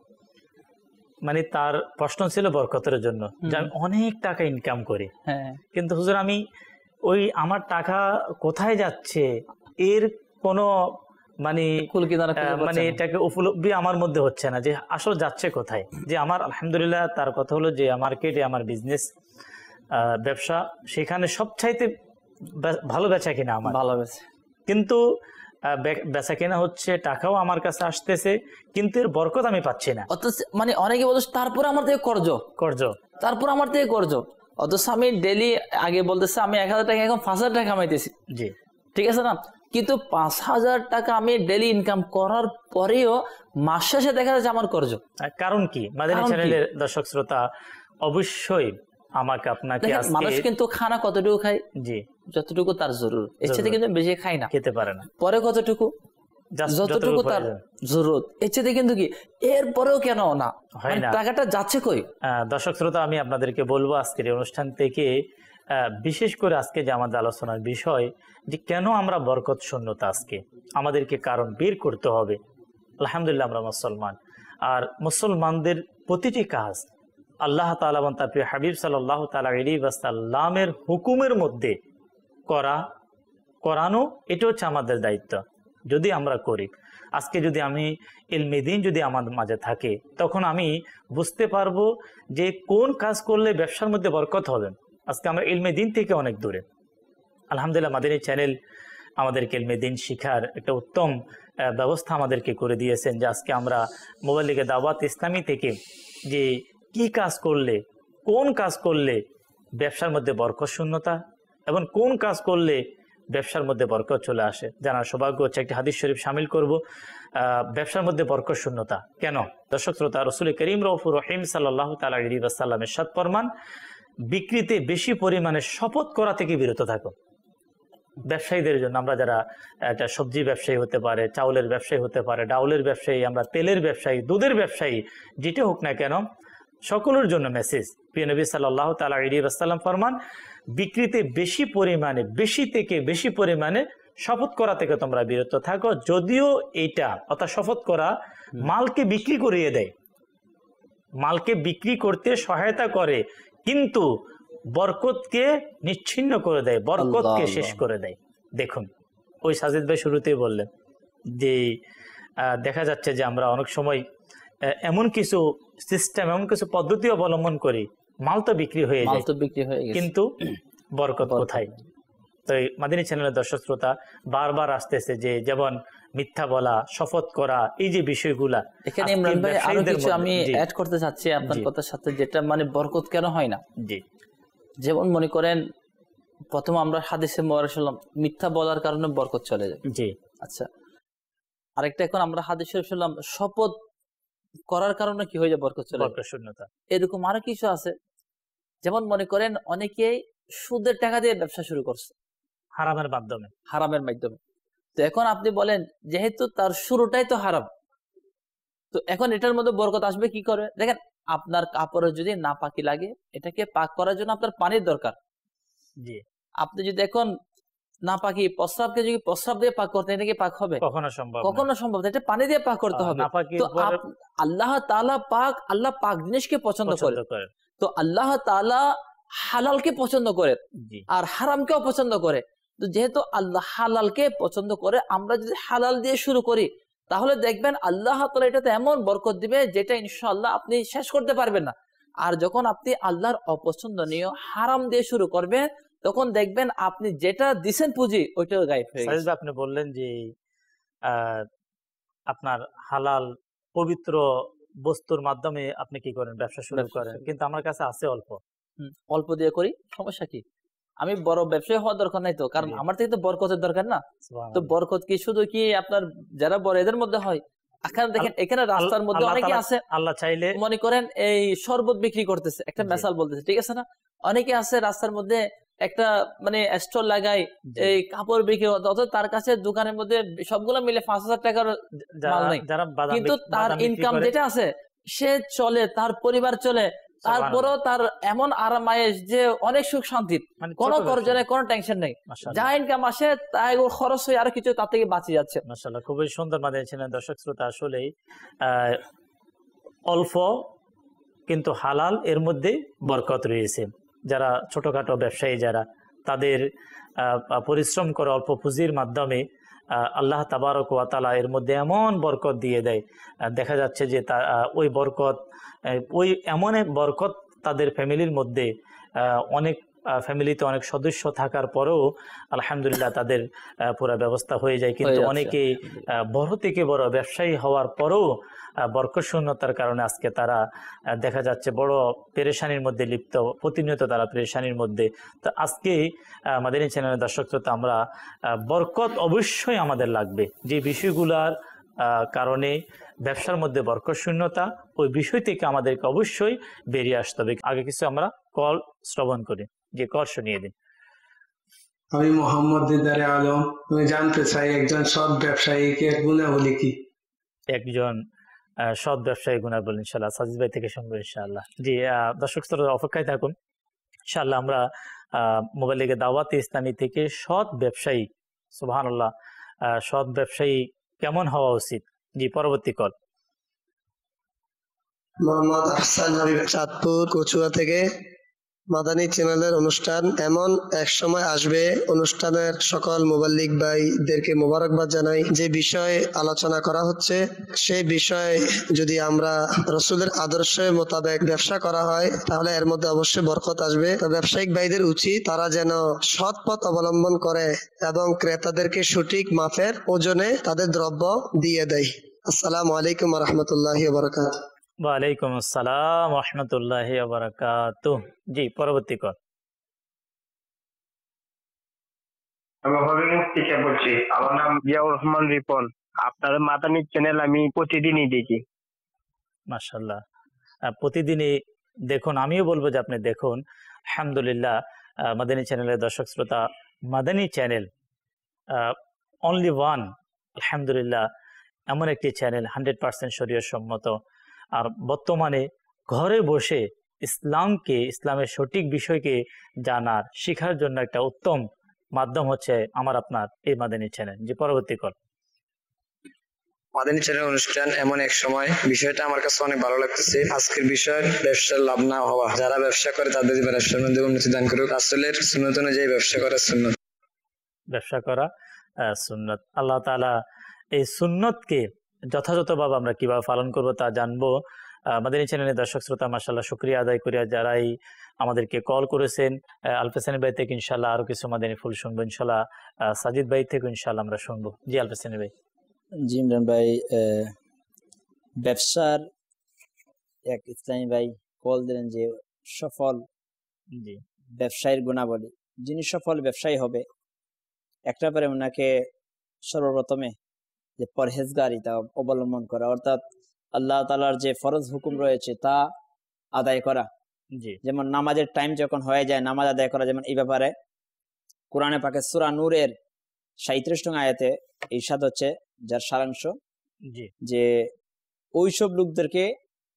মানে তার প্রশ্ন ছিল বরকতের জন্য যে আমি অনেক টাকা ইনকাম করি, কিন্তু হুজুর আমি ওই আমার টাকা কোথায় যাচ্ছে এর কোনো মানে এটাকে উপলব্ধি আমার মধ্যে হচ্ছে না যে আসলে যাচ্ছে কোথায়। যে আমার আলহামদুলিল্লাহ তার কথা হলো যে মার্কেটে আমার বিজনেস ব্যবসা, সেখানে সবচাইতে ভালো বেচা কিনা আমার, ভালো বেচা, কিন্তু বেচা কেনা হচ্ছে, টাকাও আমার কাছে আসতেছে, কিন্তু এর বরকত আমি পাচ্ছি না। মানে অনেকে বলছে তারপরে আমার থেকে কর্জ, তারপর আমার থেকে কর্জ, অথচ আমি ডেলি আগে বলতেছে আমি 1,000 টাকা এখন 5,000 টাকা কামাইতেছি, জি ঠিক আছে না? কিন্তু 5,000 টাকা আমি ডেলি ইনকাম করার পরেও মাস শেষে দেখা যাচ্ছে আমার কর্জ। কারণ কি? মাদানী চ্যানেলের দর্শক শ্রোতা অবশ্যই আমাকে আপনাকে, মানুষ কিন্তু খানা কতটুকু খায়? জি, যতটুকু তার জরুরত, এর সাথে কিন্তু বেশি খায় না, খেতে পারে না। পরে কতটুকু? যতটুকু তার জরুরত, এর সাথে কিন্তু কি এরপরেও কেন না হয় না, টাকাটা যাচ্ছে কই? দর্শক শ্রোতা আমি আপনাদেরকে বলবো আজকের এই অনুষ্ঠান থেকে, বিশেষ করে আজকে যে আমাদের আলোচনার বিষয় যে কেন আমরা বরকত শূন্যতা, আজকে আমাদেরকে কারণ বের করতে হবে। আলহামদুলিল্লাহ আমরা মুসলমান, আর মুসলমানদের প্রতিটি কাজ আল্লাহ তাআলা এবং তার প্রিয় হাবিব সাল্লাল্লাহু তাআলা আলাইহি ওয়াসাল্লামের হুকুমের মধ্যে করানো, এটা হচ্ছে আমাদের দায়িত্ব। যদি আমরা করি, আজকে যদি আমি ইলমে দ্বীন যদি আমার মাঝে থাকে, তখন আমি বুঝতে পারবো যে কোন কাজ করলে ব্যবসার মধ্যে বরকত হবে। আজকে আমরা ইলমে দ্বীন থেকে অনেক দূরে। আলহামদুলিল্লাহ মাদানী চ্যানেল আমাদেরকে ইলমে দ্বীন শিখার একটা উত্তম ব্যবস্থা আমাদেরকে করে দিয়েছেন, যে আজকে আমরা মোবাইল লিগে দাওয়াত ইসলামী থেকে যে কি কাজ করলে, কোন কাজ করলে ব্যবসার মধ্যে বরকত শূন্যতা এবং কোন কাজ করলে ব্যবসার মধ্যে বরকত চলে আসে জানার সৌভাগ্য হচ্ছে। একটি হাদিস শরীফ শামিল করব, ব্যবসার মধ্যে বরকত শূন্যতা কেন। দর্শক শ্রোতা, রাসূল করিম রউফুর রহিম সাল্লাল্লাহু তাআলা আলাইহি ওয়াসাল্লামের ইরশাদ ফরমান, বিক্রিতে বেশি পরিমাণে শপথ করা থেকে বিরত থাকো। ব্যবসায়ীদের জন্য, আমরা যারা একটা সবজি ব্যবসায়ী হতে পারে, চাউলের ব্যবসায়ী হতে পারে, ডাউলের ব্যবসায়ী, আমরা তেলের ব্যবসায়ী, দুধের ব্যবসায়ী, যেটা হোক না কেন, সকলের জন্য মেসেজ। প্রিয় নবী সাল্লাল্লাহু তাআলা আলাইহি ওয়াসাল্লাম ফরমান, বিক্রিতে বেশি পরিমাণে শপথ করা থেকে তোমরা বিরত থাকো। যদিও এটা অর্থাৎ শপথ করা মালকে বিক্রি করিয়ে দেয়, মালকে বিক্রি করতে সহায়তা করে, কিন্তু বরকতকে নিচ্ছিন্ন করে দেয়, বরকতকে শেষ করে দেয়। দেখুন, ওই সাজিদ ভাই শুরুতেই বললেন যে দেখা যাচ্ছে যে আমরা অনেক সময় এমন কিছু সিস্টেম, এমন কিছু পদ্ধতি অবলম্বন করি, মাল তো বিক্রি হয়ে যায়, কিন্তু বরকত কোথায়? তো মাদানী চ্যানেলের দর্শক শ্রোতা বারবার আসতেছে যে যেমন মিথ্যা বলা, শপথ করা, এই যে বিষয়গুলা, এখানে ইমরান ভাই আরো কিছু আমি অ্যাড করতে চাচ্ছি আপনার কথার সাথে, যেটা মানে বরকত কেন হয় না। জি, যেমন মনে করেন প্রথম আমরা হাদিসে মুবারক শুনলাম মিথ্যা বলার কারণে বরকত চলে যায়। জি, আচ্ছা, আরেকটা এখন আমরা হাদিস শরীফ শুনলাম শপথ করার কারণে কি হয়ে যায়, বরকত চলে যায়, বরকত শূন্যতা। এরকম আরো কিছু আছে, যেমন মনে করেন অনেকেই সুদের টাকা দিয়ে ব্যবসা শুরু করছে, হারামের মাধ্যমে। তো এখন আপনি বলেন, যেহেতু তার শুরুটাই তো হারাম, তো এখন এটার মধ্যে বরকত আসবে কি করে? দেখেন, আপনার কাপড়ে যদি নাপাকি লাগে, এটাকে পাক করার জন্য আপনার পানির দরকার। জি, আপনি যদি এখন নাপাকি প্রস্রাবকে যদি প্রস্রাব দিয়ে পাক করতে, এটা কি পাক হবে? কখনো সম্ভব না, এটা পানি দিয়ে পাক করতে হবে। তো আল্লাহ তাআলা পাক, আল্লাহ পাক জিনিসকে পছন্দ করে। তো আল্লাহ তাআলা হালালকে পছন্দ করে আর হারামকেও পছন্দ করে। তো যেহেতু আল্লাহ হালালকে পছন্দ করে, আমরা যদি হালাল দিয়ে শুরু করি, তাহলে দেখবেন আল্লাহ তাআলা এটাতে এমন বরকত দিবে যেটা ইনশাআল্লাহ আপনি শেষ করতে পারবেন না। আর যখন আপনি আল্লাহর অপছন্দনীয় হারাম দিয়ে শুরু করবেন, তখন দেখবেন আপনি যেটা দিছেন পুঁজি, ওইটাও গায়েব হয়ে গেছে। আপনি বললেন যে আপনার হালাল পবিত্র বস্তুর মাধ্যমে আপনি কি করেন, ব্যবসা শুরু করেন, কিন্তু আমার কাছে আছে অল্প। অল্প দিয়ে করি, সমস্যা কি? আমি বড় ব্যবসায়ী হওয়ার দরকার নাই তো, কারণ আমার থেকে তো বরকতের দরকার না। তো বরকত কি শুধু কি আপনার যারা বড় এদের মধ্যে হয়? এখানে দেখেন, এখানে রাস্তার মধ্যে অনেকে আছে, আল্লাহ চাইলে মনে করেন এই শরবত বিক্রি করতেছে, একটা মেসাল বলতেছে, ঠিক আছে না? অনেকে আছে রাস্তার মধ্যে একটা মানে স্টল লাগাই এই কাপড় বিক্রি, অথচ তার কাছে দোকানের মধ্যে সবগুলো মিলে 5,000 টাকার মাল নেই, কিন্তু তার ইনকাম যেটা আছে সে চলে, তার পরিবার চলে, তারপরও তার এমন আরামায়েশ যে অনেক সুখ শান্তির, কোনো খরচ নেই, কোনো টেনশন নেই, যা ইনকাম আসে তাই ওর খরচ হয়ে আরো কিছু তার থেকে বাঁচে যাচ্ছে। মাশাআল্লাহ, খুবই সুন্দর বানিয়েছিলেন দর্শক শ্রোতা। আসলেই অল্প কিন্তু হালাল, এর মধ্যে বরকত রয়েছে। যারা ছোটখাটো ব্যবসায়ী যারা, তাদের পরিশ্রম করে অল্প পুঁজির মাধ্যমে আল্লাহ তাবারক ওয়া তাআলা এর মধ্যে এমন বরকত দিয়ে দেয়, দেখা যাচ্ছে যে ওই বরকত, ওই এমন এক বরকত তাদের ফ্যামিলির মধ্যে, অনেক ফ্যামিলিতে অনেক সদস্য থাকার পরেও আলহামদুলিল্লাহ তাদের পুরো ব্যবস্থা হয়ে যায়। কিন্তু অনেকেই বড় থেকে বড় ব্যবসায়ী হওয়ার পরেও বরকত শূন্যতার কারণে আজকে তারা দেখা যাচ্ছে বড় পেরেশানির মধ্যে লিপ্ত, প্রতিনিয়ত তারা পেরেশানির মধ্যে। তো আজকে মাদানী চ্যানেলের দর্শক শ্রোতা, আমরা বরকত অবশ্যই আমাদের লাগবে, যে বিষয়গুলার কারণে ব্যবসার মধ্যে বরকত শূন্যতা, ওই বিষয় থেকে আমাদেরকে অবশ্যই বেরিয়ে আসতে হবে। আগে কিছু আমরা কল শ্রবণ করি, যে কল শুনিয়ে দিন। আমি মোহাম্মদ দিদারে আলম, আমি জানতে চাই একজন সৎ ব্যবসায়ীকে গুণাবলী কি? একজন সৎ ব্যবসায়ী গুণাবলী ইনশাআল্লাহ সাজিদ ভাই থেকে শুনবো ইনশাআল্লাহ। জি, দর্শক শ্রোতা অপেক্ষায় থাকুন, ইনশাআল্লাহ আমরা মোবাইল লিগে দাওয়াতে ইসলামী থেকে সৎ ব্যবসায়ী, সুবহানাল্লাহ, সৎ ব্যবসায়ী কেমন হওয়া উচিত। জি, পরবর্তী কল। মোহাম্মদ আহসান হাবিব, চাঁদপুর কচুয়া থেকে। মাদানী চ্যানেলের অনুষ্ঠান এমন এক সময় আসবে, অনুষ্ঠানের সকল মুবাল্লিগ ভাইদেরকে মোবারকবাদ জানাই। যে বিষয় আলোচনা করা হচ্ছে সেই বিষয় যদি আমরা রাসূলের আদর্শের মোতাবেক ব্যবসা করা হয় তাহলে এর মধ্যে অবশ্যই বরকত আসবে। তো ব্যবসায়িক ভাইদের উচিত তারা যেন সৎ পথ অবলম্বন করে এবং ক্রেতাদেরকে সঠিক মাপের ওজনে তাদের দ্রব্য দিয়ে দেয়। আসসালামু আলাইকুম ওয়া রাহমাতুল্লাহি ওয়া বারাকাতুহু। ওয়ালাইকুম আসসালাম ওয়া রাহমাতুল্লাহি ওয়া বারাকাতুহু। জি, পরবর্তী কল। আমি হবিগঞ্জ থেকে বলছি, আমার নাম জিয়াউর রহমান রিপন। আপনাদের মাদানী চ্যানেল আমি প্রতিদিনই দেখি। মাশাআল্লাহ, প্রতিদিনই দেখুন, আমিও বলবো যে আপনি দেখুন। আলহামদুলিল্লাহ, মাদানী চ্যানেলের দর্শক শ্রোতা, মাদানী চ্যানেল অনলি ওয়ান, আলহামদুলিল্লাহ, এমন একটি চ্যানেল 100% শরীয়ত সম্মত। আর বর্তমানে ঘরে বসে ইসলামকে, ইসলামের সঠিক বিষয়কে জানার, শেখার জন্য একটা উত্তম মাধ্যম হচ্ছে আমার আপনার এই মাদানী চ্যানেল। যে পরবর্তী কল। মাদানী চ্যানেল অনুষ্ঠান এমন এক সময়, বিষয়টা আমার কাছে অনেক ভালো লাগতেছে। আজকের বিষয় ব্যবসার লাভ না হওয়া। যারা ব্যবসা করে তাদের ব্যবসার মধ্যে উন্নতি দান করুক। রাসূলের সুন্নাত অনুযায়ী ব্যবসা করা সুন্নাত। ব্যবসা করা সুন্নাত। আল্লাহ তাআলা এই সুন্নতকে যথাযথভাবে আমরা কিভাবে পালন করব তা জানবো। মাদানী চ্যানেলের দর্শক শ্রোতা, মাশাআল্লাহ, শুকরিয়া আদায় করি যারাই আমাদেরকে কল করেছেন। আলফাসানি ভাই থেকে ইনশাআল্লাহ আরো কিছু মাদানী ফুল শুনবো ইনশাআল্লাহ। সাজিদ ভাই থেকে ইনশাআল্লাহ আমরা শুনবো। জি আলফাসানি ভাই। জি ইমরান ভাই, ব্যবসার এক ইসলামী ভাই কল দিলেন যে সফল ব্যবসায়ীর গুণাবলী। যিনি সফল ব্যবসায়ী হবে, একটা ব্যাপারে ওনাকে সর্বপ্রথমে যে পরহেজগারিতা অবলম্বন করা, অর্থাৎ আল্লাহ তাআলার যে ফরজ হুকুম রয়েছে তা আদায় করা। যেমন নামাজের টাইম যখন হয়ে যায় নামাজ আদায় করা। যেমন এই ব্যাপারে কোরআনে পাকে সূরা নূরের 37 নং আয়াতে ইরশাদ হচ্ছে, যার সারাংশ যে ওইসব লোকদেরকে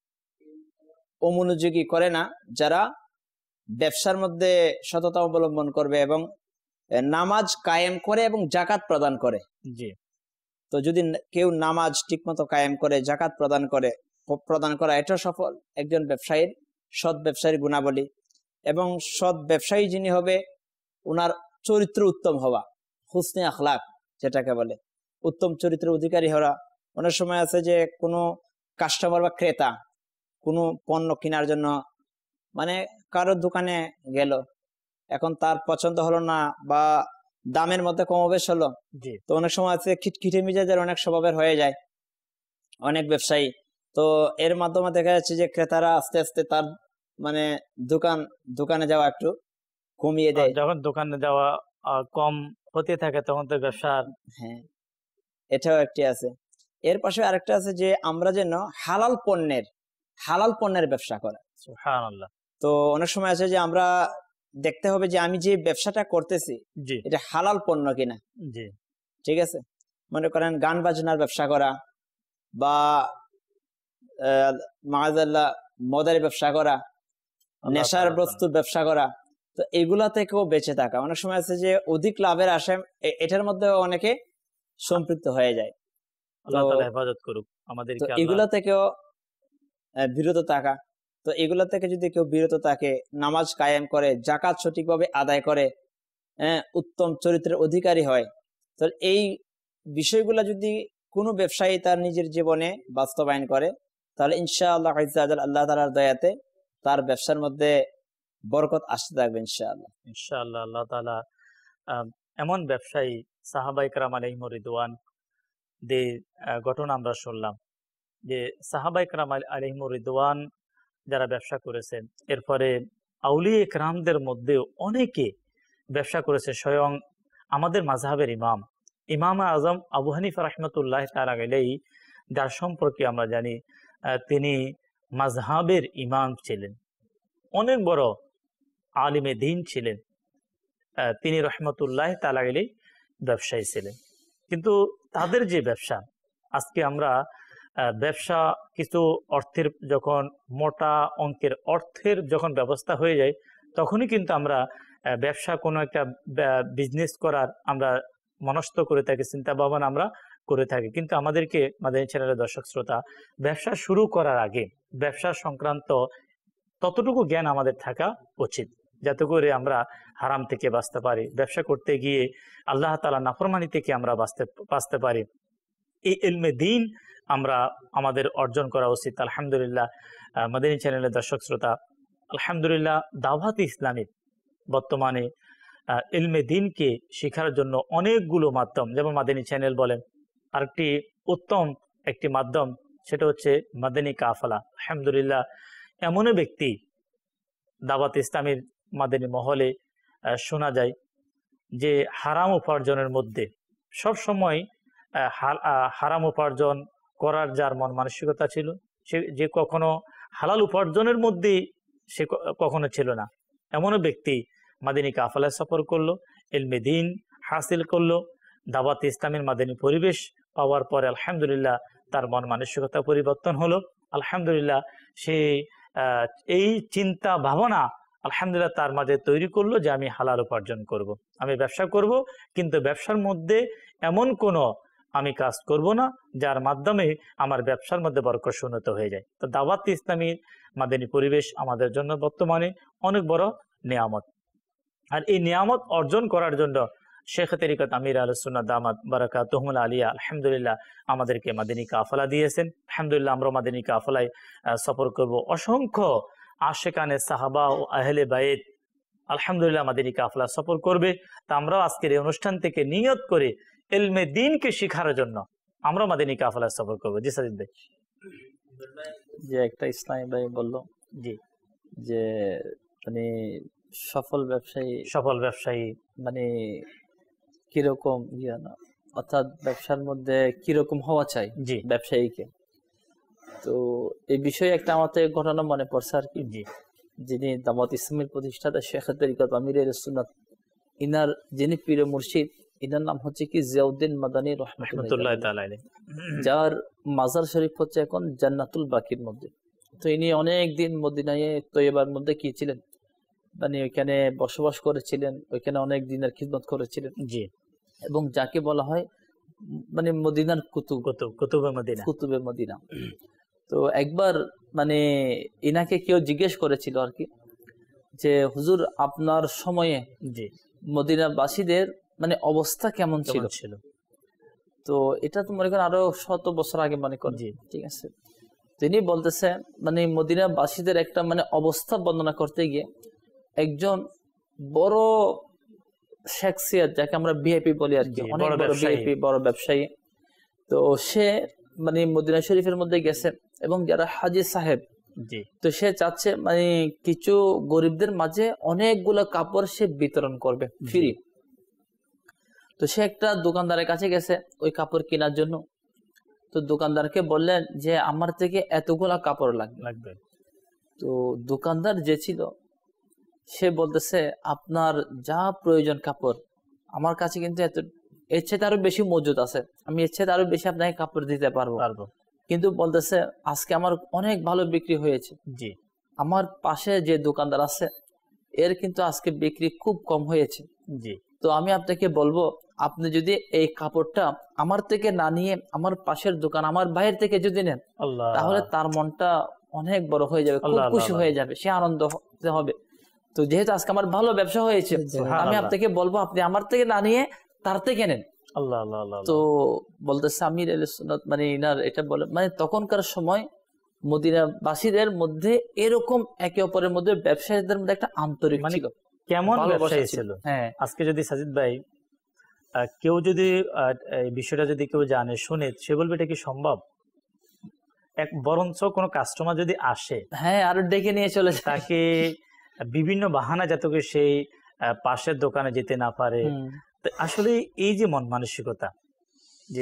অমনোযোগী করে না যারা ব্যবসার মধ্যে সততা অবলম্বন করবে এবং নামাজ কায়েম করে এবং যাকাত প্রদান করে। তো যদি কেউ নামাজ ঠিকমতো কায়েম করে, যাকাত প্রদান করা, এটা সফল একজন ব্যবসায়ীর, সৎ ব্যবসায়ীর গুণাবলী। এবং সৎ ব্যবসায়ী যিনি হবে, ওনার চরিত্র উত্তম হওয়া, হুসনে আখলাক যেটাকে বলে, উত্তম চরিত্রের অধিকারী হওয়া। অনেক সময় আছে যে কোনো কাস্টমার বা ক্রেতা কোনো পণ্য কেনার জন্য মানে কারোর দোকানে গেল, এখন তার পছন্দ হলো না বা দামের মধ্যে কমবেশ হলো, তো অনেক সময় আছে খিটখিটে মিজাজের অনেক স্বভাবের হয়ে যায় অনেক ব্যবসায়ী। তো তো এর মাধ্যমে দেখা যাচ্ছে যে ক্রেতারা আস্তে আস্তে তার মানে দোকানে যাওয়া একটু কমিয়ে দেয়। যখন দোকানে যাওয়া কম হতে থাকে তখন তো ব্যবসার, হ্যাঁ, এটাও একটি আছে। এর পাশে আরেকটা আছে যে আমরা যেন হালাল পণ্যের ব্যবসা করা। সুবহানাল্লাহ। তো অনেক সময় আছে যে আমরা দেখতে হবে যে আমি যে ব্যবসাটা করতেছি এটা হালাল পণ্য কিনা। জি, ঠিক আছে, মনে করেন গান বাজনার ব্যবসা করা বা মাআযাল্লাহ মদের ব্যবসা করা, নেশার বস্তুর ব্যবসা করা, তো এগুলা থেকেও বেঁচে থাকা। অনেক সময় আছে যে অধিক লাভের আশায় এটার মধ্যে অনেকে সম্পৃক্ত হয়ে যায়। আল্লাহ তাআলা হেফাজত করুক আমাদেরকে। তো এগুলা থেকেও বিরত থাকা। তো এগুলা থেকে যদি কেউ বিরত থাকে, নামাজ কায়েম করে, যাকাত সঠিকভাবে আদায় করে, উত্তম চরিত্রের অধিকারী হয়, তো এই বিষয়গুলা যদি কোনো ব্যবসায়ী তার নিজের জীবনে বাস্তবায়ন করে, তাহলে ইনশাআল্লাহ আল্লাহ তাআলার দয়াতে তার ব্যবসার মধ্যে বরকত আসতে থাকবে ইনশাআল্লাহ। ইনশাআল্লাহ আল্লাহ তাআলা এমন ব্যবসায়ী সাহাবায়ে কেরাম আলাইহিমুর রিদওয়ান দের ঘটনা আমরা শুনলাম যে সাহাবায়ে কেরাম আলাইহিমুর রিদওয়ান যারা ব্যবসা করেছেন, এরপরে আউলিয়া কেরামদের মধ্যে অনেকে ব্যবসা করেছে। স্বয়ং আমাদের মাযহাবের ইমাম আযম আবু হানিফা রাহমাতুল্লাহ তাআলা আলাইহি, যার সম্পর্কে আমরা জানি তিনি মাযহাবের ইমাম ছিলেন, অনেক বড় আলিমে দ্বীন ছিলেন, তিনি রহমতুল্লাহ তাআলা আলাইহি ব্যবসায়ী ছিলেন। কিন্তু তাদের যে ব্যবসা, আজকে আমরা ব্যবসা কিছু অর্থের যখন মোটা অঙ্কের অর্থের যখন ব্যবস্থা হয়ে যায়, তখনই কিন্তু আমরা ব্যবসা কোনো একটা বিজনেস করার আমরা মনস্থ করে থাকি, চিন্তা ভাবনা আমরা করে থাকি। কিন্তু আমাদেরকে মাদানী চ্যানেলের দর্শক শ্রোতা, ব্যবসা শুরু করার আগে ব্যবসা সংক্রান্ত ততটুকু জ্ঞান আমাদের থাকা উচিত, যাতে করে আমরা হারাম থেকে বাঁচতে পারি, ব্যবসা করতে গিয়ে আল্লাহ তাআলা নাফরমানি থেকে আমরা বাঁচতে পারি। এই ইলমে দ্বীন আমরা আমাদের অর্জন করা উচিত। আলহামদুলিল্লাহ মাদানী চ্যানেলের দর্শক শ্রোতা, আলহামদুলিল্লাহ দাওয়াত ইসলামী বর্তমানে ইলমে দ্বীনকে শেখার জন্য অনেকগুলো মাধ্যম, যেমন মাদানী চ্যানেল বলেন, আরেকটি উত্তম একটি মাধ্যম সেটা হচ্ছে মাদানী কাফেলা। আলহামদুলিল্লাহ এমনও ব্যক্তি দাওয়াত ইসলামীর মাদানী মহলে শোনা যায় যে হারাম উপার্জনের মধ্যে সব সময় হারাম উপার্জন করার যার মন মানসিকতা ছিল, সে যে কখনো হালাল উপার্জনের মধ্যে সে কখনো ছিল না, এমনও ব্যক্তি মাদানী কাফেলায় সফর করলো, ইলমে দ্বীন হাসিল করলো, দাওয়াত ইসলামের মাদানী পরিবেশ পাওয়ার পরে আলহামদুলিল্লাহ তার মন মানসিকতা পরিবর্তন হলো। আলহামদুলিল্লাহ সে এই চিন্তা ভাবনা আলহামদুলিল্লাহ তার মাঝে তৈরি করলো যে আমি হালাল উপার্জন করব, আমি ব্যবসা করব, কিন্তু ব্যবসার মধ্যে এমন কোনো আমি কাজ করব না যার মাধ্যমে আমার ব্যবসার মধ্যে বরকত শূন্যত হয়ে যায়। তো দাওয়াত ইসলামী মাদানী পরিবেশ আমাদের জন্য বর্তমানে অনেক বড় নিয়ামত। আর এই নিয়ামত অর্জন করার জন্য শেখ তরিকত আমির আহলুস সুন্নাহ দামাত বারাকাতুহুল আলিয়া আলহামদুলিল্লাহ আমাদেরকে মাদানী কাফেলা দিয়েছেন। আলহামদুলিল্লাহ আমরা মাদানী কাফেলায় সফর করব। অসংখ্য আশিকানে সাহাবা ও আহলে বাইত আলহামদুলিল্লাহ মাদানী কাফেলা সফর করবে। তা আমরাও আজকের এই অনুষ্ঠান থেকে নিয়ত করে ইলমে দ্বীনকে শেখার জন্য আমরা মাদানী কাফেলা সফর করব। জি সাজিদ ভাই। যে একটা ইসলামী ভাই বললো জি যে মানে সফল ব্যবসায়ী মানে কিরকম অর্থাৎ ব্যবসার মধ্যে কিরকম হওয়া চাই ব্যবসায়ীকে। তো এই বিষয়ে একটা আমাদের ঘটনা মনে পড়ছে আর কি। যিনি দাওয়াত ইসলামের প্রতিষ্ঠাতা শেখ তরিকত আমির আহলুস সুন্নাহ, ইনার যিনি পীর মুর্শিদ, ইনার নাম হচ্ছে কি জিয়াউদ্দিন মাদানী রাহমাতুল্লাহ তাআলা আলাইহি, যার মাজার শরীফ হচ্ছে এখন জান্নাতুল বাকির মধ্যে। তো ইনি অনেক দিন মদিনায় তৈয়বার মধ্যে কি ছিলেন, মানে ওইখানে বসবাস করেছিলেন, ওইখানে অনেক দিনের খিদমত করেছিলেন। জি, এবং যাকে বলা হয় মানে মদিনার কুতুবে মদিনা। তো একবার মানে ইনাকে কেউ জিজ্ঞেস করেছিল আর কি যে হুজুর আপনার সময়ে মদিনাবাসীদের মানে অবস্থা কেমন ছিল। তো এটা তো মনে করেন আরো 100 বছর আগে মনে করেন, ঠিক আছে। তিনি বলতেছে মানে মদিনাবাসীদের একটা মানে অবস্থা বর্ণনা করতে গিয়ে একজন বড় শাখসিয়াত, যাকে আমরা ভিআইপি বলি আর কি, অনেক বড় ভিআইপি, বড় ব্যবসায়ী। তো সে মানে মদিনা শরীফের মধ্যে গেছে, এবং যারা হাজি সাহেব, জি, তো সে চাচ্ছে মানে কিছু গরিবদের মাঝে অনেকগুলো কাপড় সে বিতরণ করবে ফ্রি। তো সে একটা দোকানদারের কাছে গেছে ওই কাপড় কেনার জন্য। তো দোকানদারকে বললেন যে আমার থেকে এতগুলা কাপড় লাগবে। তো দোকানদার যে ছিল সে বলতেছে আপনার যা প্রয়োজন কাপড় আমার কাছে কিন্তু এর চেয়ে আরো বেশি মজুদ আছে, আমি এর চেয়ে আরো বেশি আপনাকে কাপড় দিতে পারবো। কিন্তু বলতেছে আজকে আমার অনেক ভালো বিক্রি হয়েছে, জি, আমার পাশে যে দোকানদার আছে এর কিন্তু আজকে বিক্রি খুব কম হয়েছে। জি, তো আমি আপনাকে বলবো আপনি যদি এই কাপড়টা আমার থেকে না নিয়ে আমার পাশের দোকান আমার ভাইয়ের থেকে যদি নেন তাহলে তার মনটা অনেক বড় হয়ে যাবে, খুব খুশি হয়ে যাবে, সে আনন্দ হবে। তো যেহেতু আজকে আমার ভালো ব্যবসা হয়েছে আমি আপনাকে বলবো আপনি আমার থেকে না নিয়ে তার থেকে নেন। তো বলতেছে আমির আহলে সুন্নাত মানে ইনার এটা বলে মানে তখনকার সময় মদিনাবাসীদের মধ্যে এরকম একে অপরের মধ্যে ব্যবসায়ীদের মধ্যে একটা আন্তরিক ছিল, কেমন ব্যবসায়ী ছিল। হ্যাঁ, আজকে যদি সাজিদ ভাই কেউ যদি এই বিষয়টা যদি কেউ জানে শুনে সে বলবে এটা কি সম্ভব? বরঞ্চ কোনো কাস্টমার যদি আসে, হ্যাঁ, আরো ডেকে নিয়ে চলে যায়, তাকে বিভিন্ন বাহানা যাতে করে সেই পাশের দোকানে যেতে না পারে। আসলে এই যে মন মানসিকতা, যে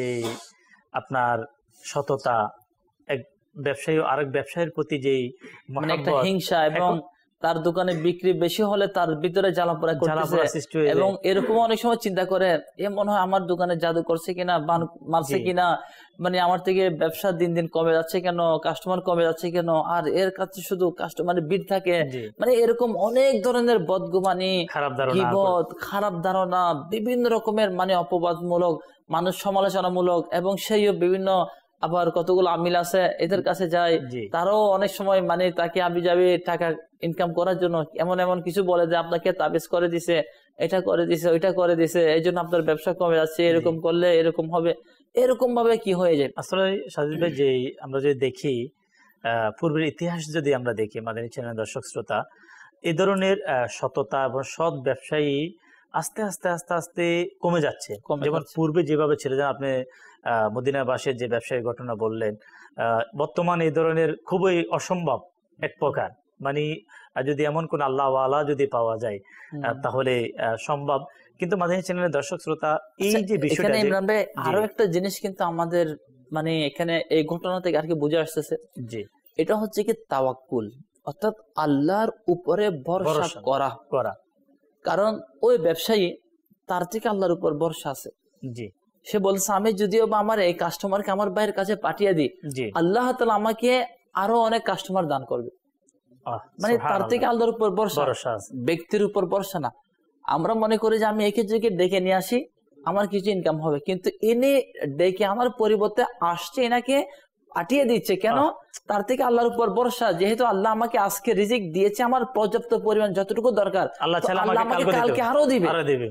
আপনার সততা, এক ব্যবসায়ী আরেক ব্যবসায়ীর প্রতি যেই মানে একটা হিংসা, এবং তার দোকানে বিক্রি বেশি হলে তার ভিতরে জ্বালাপোড়া করতেছে, এবং এরকম অনেক সময় চিন্তা করে এ মনে হয় আমার দোকানে জাদু করছে কিনা, বান মারছে কিনা, মানে আমার থেকে ব্যবসা দিন দিন কমে যাচ্ছে কেন, কাস্টমার কমে যাচ্ছে কেন, আর এর কাছে শুধু কাস্টমারের ভিড় থাকে, মানে এরকম অনেক ধরনের বদগুমানি, গীবত, খারাপ ধারণা, বিভিন্ন রকমের মানে অপবাদমূলক, মানুষ সমালোচনামূলক, এবং সেইও বিভিন্ন আবার কতগুলো আমিল আছে এদের কাছে যায়, তারাও অনেক সময় মানে তাকে আবি যাবি টাকা ইনকাম করার জন্য এমন এমন কিছু বলে যে আপনাকে তাবিজ করে দিছে, এটা করে দিছে, ওইটা করে দিছে, এই জন্য আপনার ব্যবসা কমে যাচ্ছে, এরকম করলে এরকম হবে, এরকম ভাবে কি হয়ে যায়। আসলে সাজিদ ভাই যে আমরা যদি দেখি পূর্বের ইতিহাস যদি আমরা দেখি মাদানী চ্যানেল দর্শক শ্রোতা, এই ধরনের সততা এবং সৎ ব্যবসায়ী আস্তে আস্তে আস্তে আস্তে কমে যাচ্ছে। যেমন পূর্বে যেভাবে ছিল, যেন আপনি মদিনাবাসের যে ব্যবসায়ী ঘটনা বললেন, বর্তমানে এই ধরনের খুবই অসম্ভব এক প্রকার, মানে যদি এমন কোন আল্লাহওয়ালা যদি পাওয়া যায় তাহলে সম্ভব। কিন্তু মাদানী চ্যানেলের দর্শক শ্রোতা এই যে বিষয়টা, ইমরান ভাই আরো একটা জিনিস কিন্তু আমাদের মানে এখানে এই ঘটনা থেকে আর কি বুঝে আসতেছে, যে এটা হচ্ছে কি তাওয়াক্কুল, অর্থাৎ আল্লাহর উপরে ভরসা করা। কারণ ওই ব্যবসায়ী তার থেকে আল্লাহর উপর ভরসা আছে। জি, সে বলছে আমি যদিও বা আমার এই কাস্টমারকে আমার ভাইয়ের কাছে পাঠিয়ে দিই, আল্লাহ তাআলা আমাকে আরো অনেক কাস্টমার দান করবে, মানে তার থেকে আল্লাহর উপর ভরসা, ব্যক্তির উপর ভরসা না। আমরা মনে করি যে আমি একে যে ডেকে নিয়ে আসি আমার কিছু ইনকাম হবে, কিন্তু এনে ডেকে আমার পরিবর্তে আসছে এনাকে পাঠিয়ে দিচ্ছে কেন? তার থেকে আল্লাহর উপর ভরসা, যেহেতু আল্লাহ আমাকে আজকে রিজিক দিয়েছে আমার পর্যাপ্ত পরিমাণ যতটুকু দরকার, আল্লাহ আমাকে কালকে আরো দিবে।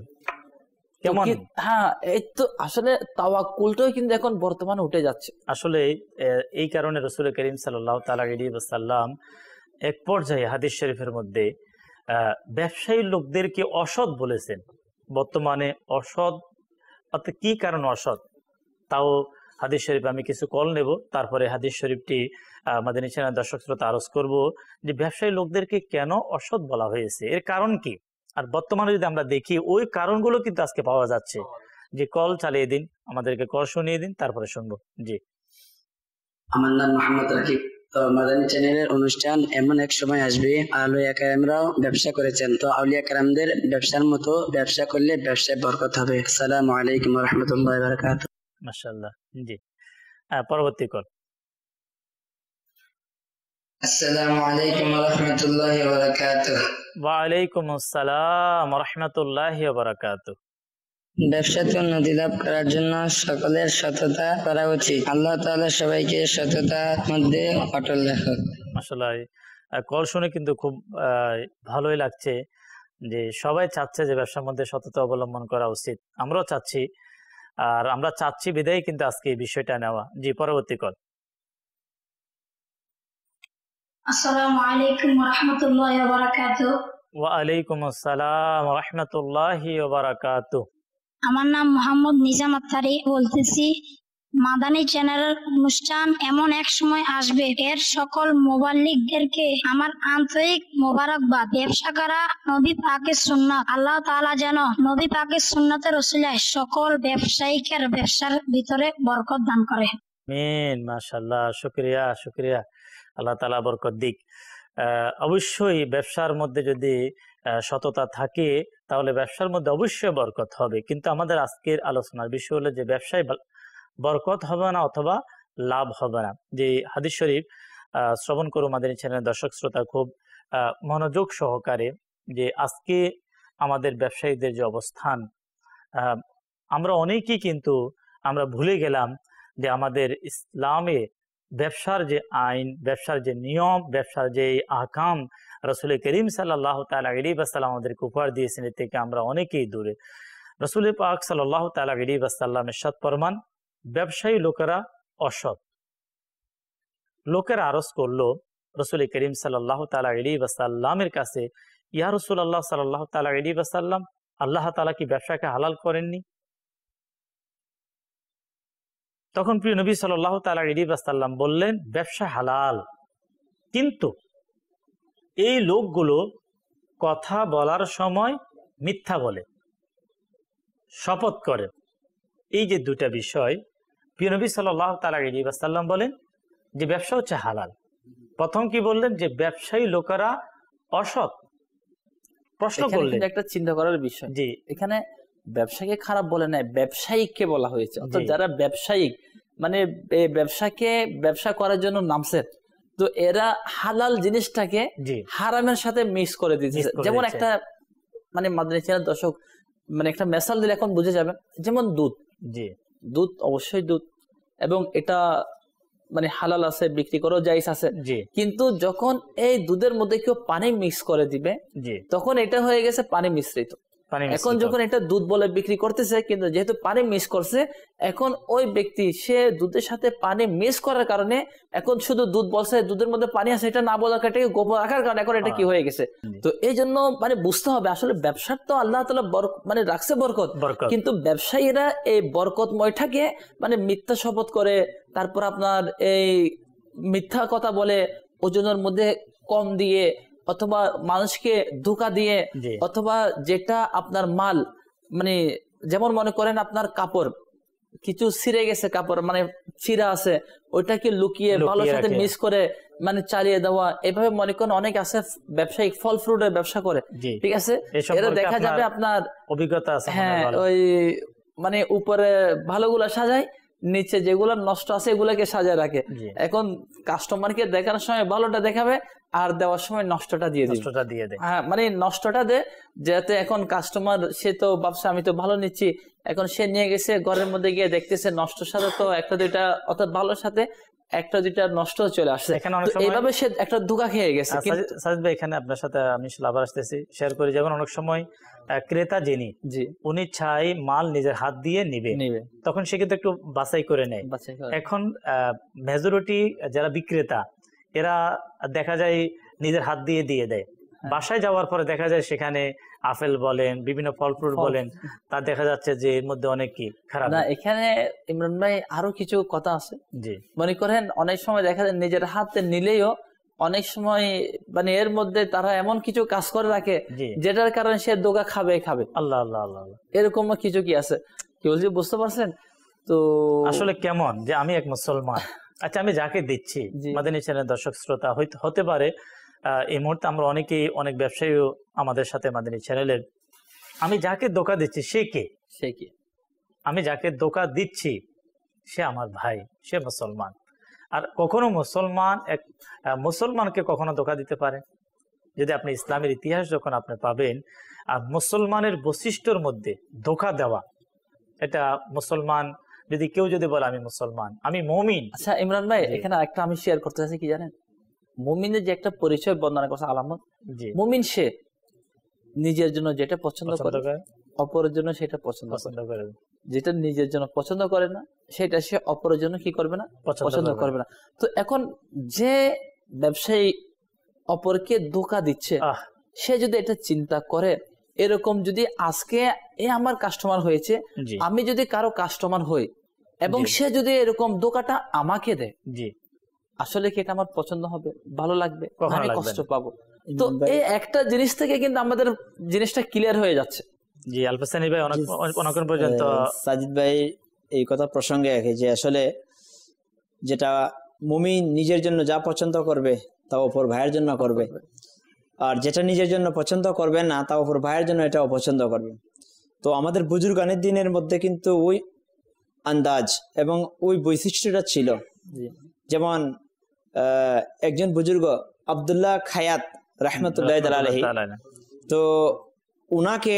হ্যাঁ, এই তো আসলে তাওয়াক্কুলটাও কিন্তু এখন বর্তমানে উঠে যাচ্ছে। আসলে এই কারণে রাসূল করিম সাল্লাল্লাহু তাআলা আলাইহি ওয়াসাল্লাম এক পর্যায়ে হাদিস শরীফের মধ্যে ব্যবসায়ী লোকদেরকে অসৎ বলেছেন। বর্তমানে অসৎ অর্থাৎ কি কারণ অসৎ, তাও হাদিস শরীফ আমি কিছু কল নেব, তারপরে হাদিস শরীফটি মাদানী চ্যানেল দর্শক শ্রোতা আরজ করব যে ব্যবসায়ী লোকদেরকে কেন অসৎ বলা হয়েছে, এর কারণ কি। আর বর্তমানে যদি আমরা দেখি ওই কারণগুলো কিন্তু আজকে পাওয়া যাচ্ছে। যে কল চালিয়ে দিন, আমাদেরকে কল শুনিয়ে দিন, তারপরে শুনবো। জি, আমার নাম মোহাম্মদ রাকিব। তো মাদানী চ্যানেলের অনুষ্ঠান এমন এক সময় আসবে, আউলিয়া কেরামরাও ব্যবসা করেছেন, তো আউলিয়া কেরামদের ব্যবসার মতো ব্যবসা করলে ব্যবসায় বরকত হবে। আসসালামু আলাইকুম ওয়া রাহমাতুল্লাহি ওয়া বারাকাতুহু। মাশাআল্লাহ। জি, পরবর্তী কল। আসসালামু আলাইকুম ওয়া রাহমাতুল্লাহি ওয়া বারাকাতুহু। ওয়া আলাইকুম আসসালাম ওয়া রাহমাতুল্লাহি ওয়া বারাকাতুহু। ব্যবসাতে উন্নতি লাভ করার জন্য সকলের সততা করা উচিত। আল্লাহ তাআলা সবাইকে সততার মধ্যে অটল রাখুক। মাশাআল্লাহ, কল শুনে কিন্তু খুব ভালোই লাগছে যে সবাই চাচ্ছে যে ব্যবসার মধ্যে সততা অবলম্বন করা উচিত। আমরাও চাচ্ছি, আর আমরা চাচ্ছি বিদায় কিন্তু আজকে এই বিষয়টা নেওয়া। জি, পরবর্তী কল। আসসালামু আলাইকুম ওয়া রাহমাতুল্লাহি ওয়া বারাকাতুহু। ওয়া আলাইকুম আসসালাম ওয়া রাহমাতুল্লাহি ওয়া বারাকাতুহু। আমার নাম মোহাম্মদ নিজাম আত্তারি বলতেছি। মাদানী চ্যানেলের অনুষ্ঠান এমন এক সময় আসবে, এর সকল মোবাল্লিগদেরকে আমার আন্তরিক মোবারকবাদ। ব্যবসা করা নবী পাকের সুন্নাত। আল্লাহ তাআলা যেন নবী পাকের সুন্নাতের ওসিলায় সকল ব্যবসায়িকের ব্যবসার ভিতরে বরকত দান করে। আমিন। মাশাআল্লাহ, শুকরিয়া শুকরিয়া, আল্লাহ তাআলা বরকত দিক। অবশ্যই ব্যবসার মধ্যে যদি সততা থাকে তাহলে ব্যবসার মধ্যে অবশ্যই বরকত হবে। কিন্তু আমাদের আজকের আলোচনার বিষয় হলো যে ব্যবসায় বরকত হবে না অথবা লাভ হবে না। যে হাদিস শরীফ শ্রবণ করো মাদানী চ্যানেলের দর্শক শ্রোতা খুব মনোযোগ সহকারে, যে আজকে আমাদের ব্যবসায়ীদের যে অবস্থান, আমরা অনেকেই কিন্তু আমরা ভুলে গেলাম যে আমাদের ইসলামে ব্যবসার যে আইন, ব্যবসার যে নিয়ম, ব্যবসার যে আহকাম রাসূল করিম সাল্লাল্লাহু তাআলা আলাইহি ওয়াসাল্লাম আমাদেরকে উপহার দিয়েছেন, এর থেকে আমরা অনেকেই দূরে। রাসূল পাক সাল্লাল্লাহু তাআলা আলাইহি ওয়াসাল্লাম ইরশাদ ফরমান, ব্যবসায়ী লোকেরা অসৎ। লোকেরা আরজ করলো রাসূল করিম সাল্লাল্লাহু তাআলা আলাইহি ওয়াসাল্লামের কাছে, ইয়া রাসূলুল্লাহ সাল্লাল্লাহু তাআলা আলাইহি ওয়াসাল্লাম, আল্লাহ তাআলা কি ব্যবসাকে হালাল করেননি? তখন প্রিয় নবী সাল্লাল্লাহু তাআলা আলাইহি ওয়াসাল্লাম বললেন, ব্যবসা হালাল, কিন্তু এই লোকগুলো কথা বলার সময় মিথ্যা বলে, শপথ করে। এই যে দুটা বিষয় প্রিয় নবী সাল্লাল্লাহু তাআলা আলাইহি ওয়াসাল্লাম বলেন যে ব্যবসা হচ্ছে হালাল। প্রথম কি বললেন? যে ব্যবসায়ী লোকেরা অসৎ। প্রশ্ন করলেন, একটা চিন্তা করার বিষয়, জি এখানে ব্যবসাকে খারাপ বলে নাই, ব্যবসায়িককে বলা হয়েছে। অর্থাৎ যারা ব্যবসায়িক, মানে ব্যবসাকে ব্যবসা করার জন্য নামছে, তো এরা হালাল জিনিসটাকে হারামের সাথে মিক্স করে দিচ্ছে। যেমন একটা মানে মাদানী চ্যানেল দর্শক মানে একটা মেসাল দিলে এখন বুঝে যাবে, যেমন দুধ। জি, দুধ অবশ্যই দুধ, এবং এটা মানে হালাল আছে, বিক্রি করাও জায়েজ আছে। কিন্তু যখন এই দুধের মধ্যে কেউ পানি মিক্স করে দিবে, তখন এটা হয়ে গেছে পানি মিশ্রিত। এখন যখন এটা দুধ বলে বিক্রি করতেছে, কিন্তু যেহেতু পানি মিক্স করছে, এখন ওই ব্যক্তি সে দুধের সাথে পানি মিক্স করার কারণে এখন শুধু দুধ বলছে, দুধের মধ্যে পানি আছে, এটা না বলার কারণে, গোপন রাখার কারণে এখন এটা কি হয়ে গেছে। তো এই জন্য মানে বুঝতে হবে আসলে ব্যবসার তো আল্লাহ তাআলা মানে রাখছে বরকত, কিন্তু ব্যবসায়ীরা এই বরকতময়টাকে মানে মিথ্যা শপথ করে, তারপর আপনার এই মিথ্যা কথা বলে, ওজনের মধ্যে কম দিয়ে, অথবা মানুষকে ধোঁকা দিয়ে, অথবা যেটা আপনার মাল মানে যেমন মনে করেন আপনার কাপড় কিছু ছিঁড়ে গেছে, কাপড় মানে ছিঁড়া আছে, ওইটাকে লুকিয়ে ভালোর সাথে মিক্স করে মানে চালিয়ে দেওয়া। এভাবে মনে করেন অনেক আছে ব্যবসায়িক ফল ফ্রুটের ব্যবসা করে, ঠিক আছে, এরা দেখা যাবে আপনার অভিজ্ঞতা আছে। হ্যাঁ, ওই মানে উপরে ভালোগুলা সাজায়, নিচে যেগুলো নষ্ট আছে এগুলাকে সাজায় রাখে। এখন কাস্টমারকে দেখানোর সময় ভালোটা দেখাবে, আর দেওয়ার সময় নষ্টটা দিয়ে দেয়। হ্যাঁ, মানে নষ্টটা দে, যাতে এখন কাস্টমার সে তো ভাবছে আমি তো ভালো নিচ্ছি, এখন সে নিয়ে গেছে ঘরের মধ্যে গিয়ে দেখতেছে নষ্টর সাথে তো একটা দুইটা, অর্থাৎ ভালোর সাথে একটা দুইটা নষ্ট চলে আসছে। এইভাবে সে একটা ধোঁকা খেয়ে গেছে। সাজিদ ভাই, এখানে আপনার সাথে আমি আবার আসতেছি, শেয়ার করি। যেমন অনেক সময় ক্রেতা যিনি, উনি চাই মাল নিজের হাত দিয়ে নিবে, তখন সে কিন্তু একটু বাছাই করে নেয়। এখন মেজরিটি যারা বিক্রেতা, এরা দেখা যায় নিজের হাত দিয়ে দিয়ে দেয়। বাসায় যাওয়ার পরে দেখা যায় সেখানে আপেল বলেন, বিভিন্ন ফল ফ্রুট বলেন, তা দেখা যাচ্ছে যে এর মধ্যে অনেক কি খারাপ। না, এখানে ইমরান ভাই আরো কিছু কথা আছে। মনে করেন অনেক সময় দেখা যায় নিজের হাতে নিলেও অনেক সময় মানে এর মধ্যে তারা এমন কিছু কাজ করে রাখে যেটার কারণে সে ধোঁকা খাবে। আল্লাহ আল্লাহ আল্লাহ, এরকম কিছু কি আছে, কি বলছি বুঝতে পারছেন? তো আসলে কেমন যে আমি এক মুসলমান, আচ্ছা আমি যাকে দিচ্ছি, মাদানী চ্যানেলের দর্শক শ্রোতা হতে পারে এই মুহূর্তে আমরা অনেকেই, অনেক ব্যবসায়ীও আমাদের সাথে মাদানী চ্যানেলের, আমি যাকে ধোঁকা দিচ্ছি সে কে? আমি যাকে ধোঁকা দিচ্ছি সে আমার ভাই, সে মুসলমান। আর কখনো মুসলমান এক মুসলমানকে কখনো ধোঁকা দিতে পারে? যদি আপনি ইসলামের ইতিহাস যখন আপনি পাবেন, আর মুসলমানের বৈশিষ্ট্যর মধ্যে ধোঁকা দেওয়া, এটা মুসলমান যদি কেউ যদি বলে আমি মুসলমান, আমি মুমিন। আচ্ছা ইমরান ভাই, এখানে একটা আমি শেয়ার করতে চাইছি, কি জানেন, মুমিনের যে একটা পরিচয় বর্ণনা করছে আলামত, মুমিন সে নিজের জন্য যেটা পছন্দ করে, অপরের জন্য সেটা পছন্দ করে। যেটা নিজের জন্য পছন্দ করে না, সেটা সে অপরের জন্য কি করবে না, পছন্দ করবে না। তো এখন যে ব্যবসায়ী অপরকে ধোঁকা দিচ্ছে, সে যদি এটা চিন্তা করে, এরকম যদি আজকে আমার কাস্টমার হয়েছে, আমি যদি কারো কাস্টমার হই, এবং সে যদি এরকম ধোকাটা আমাকে দেয়, জি, আসলে কি এটা আমার পছন্দ হবে, ভালো লাগবে, আমি কষ্ট পাবো? তো ভাই, এই একটা জিনিস থেকে কিন্তু আমাদের জিনিসটা ক্লিয়ার হয়ে যাচ্ছে। জি আলফাসানি ভাই অনেকক্ষণ পর্যন্ত সাজিদ ভাই এই কথা প্রসঙ্গে রাখে যে আসলে যেটা মুমিন নিজের জন্য যা পছন্দ করবে তা অপর ভাইয়ের জন্য করবে, আর যেটা নিজের জন্য পছন্দ করবে না তা অপর ভাইয়ের জন্য এটা অপছন্দ করবে। তো আমাদের বুজুর্গানের দিনের মধ্যে কিন্তু ওই আন্দাজ এবং ওই বৈশিষ্ট্যটা ছিল। যেমন একজন বুজুর্গ আব্দুল্লাহ খায়াত রাহমাতুল্লাহ আলাইহি, তো উনাকে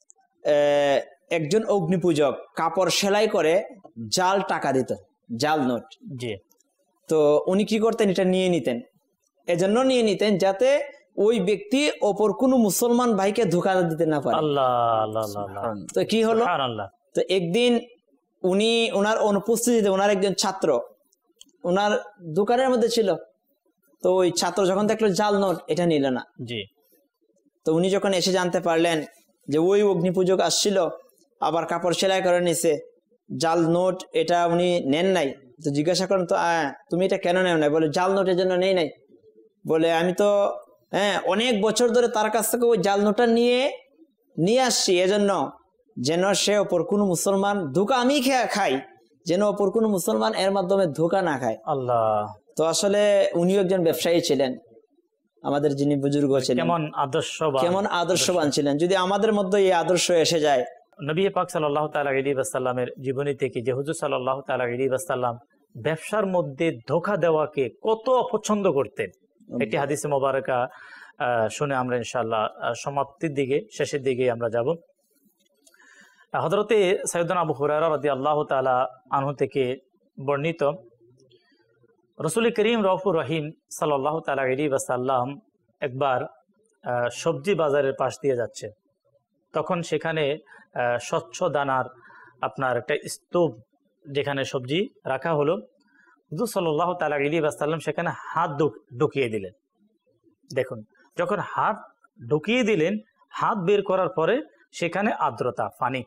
একজন অগ্নিপূজক কাপড় সেলাই করে জাল টাকা দিত, জাল নোট। জি, তো উনি কি করতেন, এটা নিয়ে নিতেন, এজন্য নিয়ে নিতেন যাতে ওই ব্যক্তি অপর কোনো মুসলমান ভাইকে ধোঁকা দিতে না পারে। আল্লাহ আল্লাহ আল্লাহ। তো কি হলো, তো একদিন উনি ওনার অনুপস্থিতিতে ওনার একজন ছাত্র ওনার দোকানের মধ্যে ছিল, তো ওই ছাত্র যখন দেখলো জাল নোট, এটা নিল না। জি, তো উনি যখন এসে জানতে পারলেন যে ওই অগ্নিপূজক আসছিল, আবার কাপড় সেলাই করে নিছে, জাল নোট এটা উনি নেন নাই, তো জিজ্ঞাসা করেন তো তুমি এটা কেন নেও নাই? বলে জাল নোটের জন্য নেই নাই। বলে আমি তো অনেক বছর ধরে তার কাছ থেকে ওই জাল নোটটা নিয়ে আসছি, এজন্য যেন সে অপর কোনো মুসলমান ধোঁকা আমি খাই, যেন অপর কোনো মুসলমান এর মাধ্যমে ধোঁকা না খায়। আল্লাহ। তো আসলে উনিও একজন ব্যবসায়ী ছিলেন, আমাদের যিনি বুজুর্গ ছিলেন, কেমন আদর্শবান ছিলেন। যদি আমাদের মধ্যে এই আদর্শ এসে যায়, নবী পাক সাল্লাল্লাহু তাআলা আলাইহি ওয়াসাল্লামের জীবনী থেকে যে হুজুর সাল্লাল্লাহু তাআলা আলাইহি ওয়াসাল্লাম ব্যবসার মধ্যে ধোঁকা দেওয়াকে কত অপছন্দ করতেন, এটি হাদিসে মোবারকা শুনে আমরা ইনশাআল্লাহ সমাপ্তির দিকে, শেষের দিকে আমরা যাব। হযরতে সাইয়্যিদুনা আবু হুরায়রা রাদিয়াল্লাহু তাআলা আনহু থেকে বর্ণিত, রাসূল করিম রউফুর রহিম সাল্লাল্লাহু তাআলা আলাইহি ওয়াসাল্লাম একবার সবজি বাজারের পাশ দিয়ে যাচ্ছে, তখন সেখানে স্বচ্ছ দানার আপনার একটা স্তূপ যেখানে সবজি রাখা হলো, হুজুর সাল্লাল্লাহু তাআলা আলাইহি ওয়াসাল্লাম সেখানে হাত ঢুকিয়ে দিলেন। দেখুন, যখন হাত ঢুকিয়ে দিলেন, হাত বের করার পরে সেখানে আর্দ্রতা,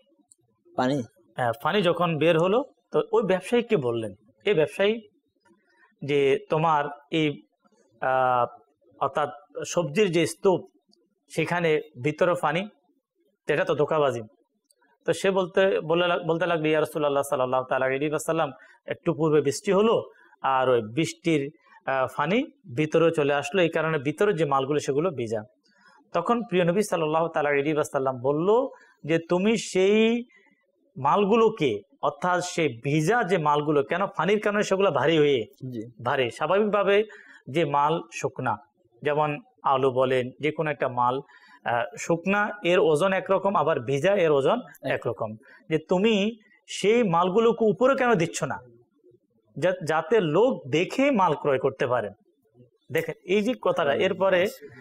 পানি যখন বের হলো, তো ওই ব্যবসায়ীকে বললেন, এই ব্যবসায়ী যে তোমার এই অর্থাৎ সবজির যে স্তূপ সেখানে ভিতরে পানি, এটা তো ধোঁকাবাজি। তো সে বলতে লাগলো, ইয়া রাসূলুল্লাহ সাল্লাল্লাহু তাআলা আলাইহি ওয়াসাল্লাম, একটু পূর্বে বৃষ্টি হলো আর ওই বৃষ্টির পানি ভিতরে চলে আসলো, এই কারণে ভিতরে যে মালগুলো সেগুলো ভিজা। তখন প্রিয় নবী সাল্লাল্লাহু তাআলা আলাইহি ওয়াসাল্লাম বলল যে তুমি সেই মালগুলোকে, অর্থাৎ সেই ভিজা যে মালগুলো, কেন পানির কারণে সেগুলো ভারী, স্বাভাবিকভাবে যে মাল শুকনা, যেমন আলু বলেন, যে কোনো একটা মাল শুকনা এর ওজন একরকম, আবার ভিজা এর ওজন একরকম, যে তুমি সেই মালগুলোকে উপরে কেন দিচ্ছ না, যাতে লোক দেখে মাল ক্রয় করতে পারে। দেখেন এই যে কথাটা। এরপরে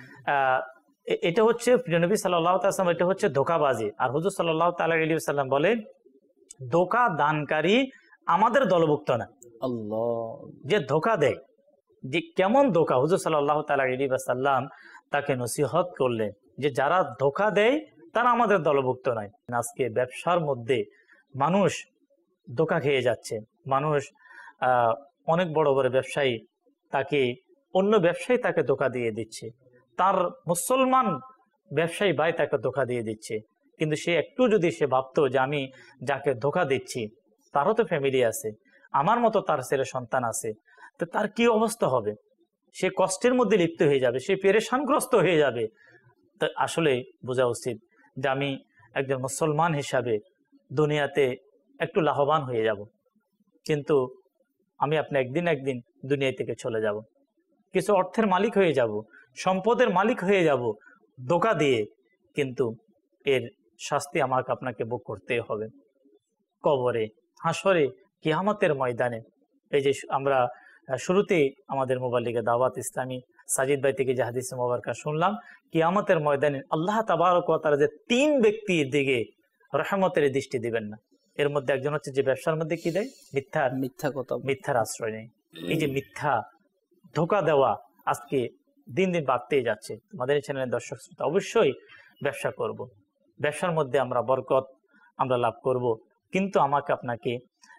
এটা হচ্ছে প্রিয় নবী সাল্লাল্লাহু তাআলা সাল্লাম, এটা হচ্ছে ধোঁকাবাজি। আর হুজুর সাল্লাল্লাহু তাআলা আলাইহি ওয়াসাল্লাম বলেন, ধোঁকা দানকারী আমাদের দলভুক্ত না। আল্লাহ, যে ধোঁকা দেয়, যে কেমন ধোঁকা, হুজুর সাল্লাল্লাহু তাআলা আলাইহি ওয়াসাল্লাম তাকে নসিহত করলেন যে যারা ধোঁকা দেয় তারা আমাদের দলভুক্ত নয়। আজকে ব্যবসার মধ্যে মানুষ ধোঁকা খেয়ে যাচ্ছে। মানুষ অনেক বড় বড় ব্যবসায়ী, তাকে অন্য ব্যবসায়ী তাকে ধোঁকা দিয়ে দিচ্ছে, তার মুসলমান ব্যবসায়ী ভাই তাকে ধোঁকা দিয়ে দিচ্ছে। কিন্তু সে একটু যদি সে ভাবতো যে আমি যাকে ধোঁকা দিচ্ছি তারও তো ফ্যামিলি আছে, আমার মতো তার ছেলে সন্তান আছে, তো তার কি অবস্থা হবে, সে কষ্টের মধ্যে লিপ্ত হয়ে যাবে, সে পেরেশানগ্রস্ত হয়ে যাবে। তো আসলে বোঝা উচিত যে আমি একজন মুসলমান হিসাবে দুনিয়াতে একটু লাভবান হয়ে যাব, কিন্তু আমি আপনি একদিন দুনিয়া থেকে চলে যাব, কিছু অর্থের মালিক হয়ে যাব, সম্পদের মালিক হয়ে যাব ধোঁকা দিয়ে, কিন্তু এর শাস্তি আমাকে আপনাকে ভোগ করতে হবে কবরে, হাসরে, কিয়ামতের ময়দানে। এই যে আমরা শুরুতেই আমাদের মোবাল্লিগে দাওয়াত ইসলামী সাজিদ ভাই থেকে যে হাদিস মুবারকা শুনলাম, কিয়ামতের ময়দানে আল্লাহ তাবারক ওয়া তাআলা যে 3 ব্যক্তির দিকে রহমতের দৃষ্টি দিবেন না, এর মধ্যে একজন হচ্ছে যে ব্যবসার মধ্যে কি দেয়, মিথ্যার আশ্রয় নেই। এই যে মিথ্যা, ধোঁকা দেওয়া আজকে দিন দিন বাড়তেই যাচ্ছে। আমাদের চ্যানেলের দর্শক শ্রোতা, অবশ্যই ব্যবসা করব, ব্যবসার মধ্যে আমরা বরকত আমরা লাভ করব, কিন্তু আমাকে আপনাকে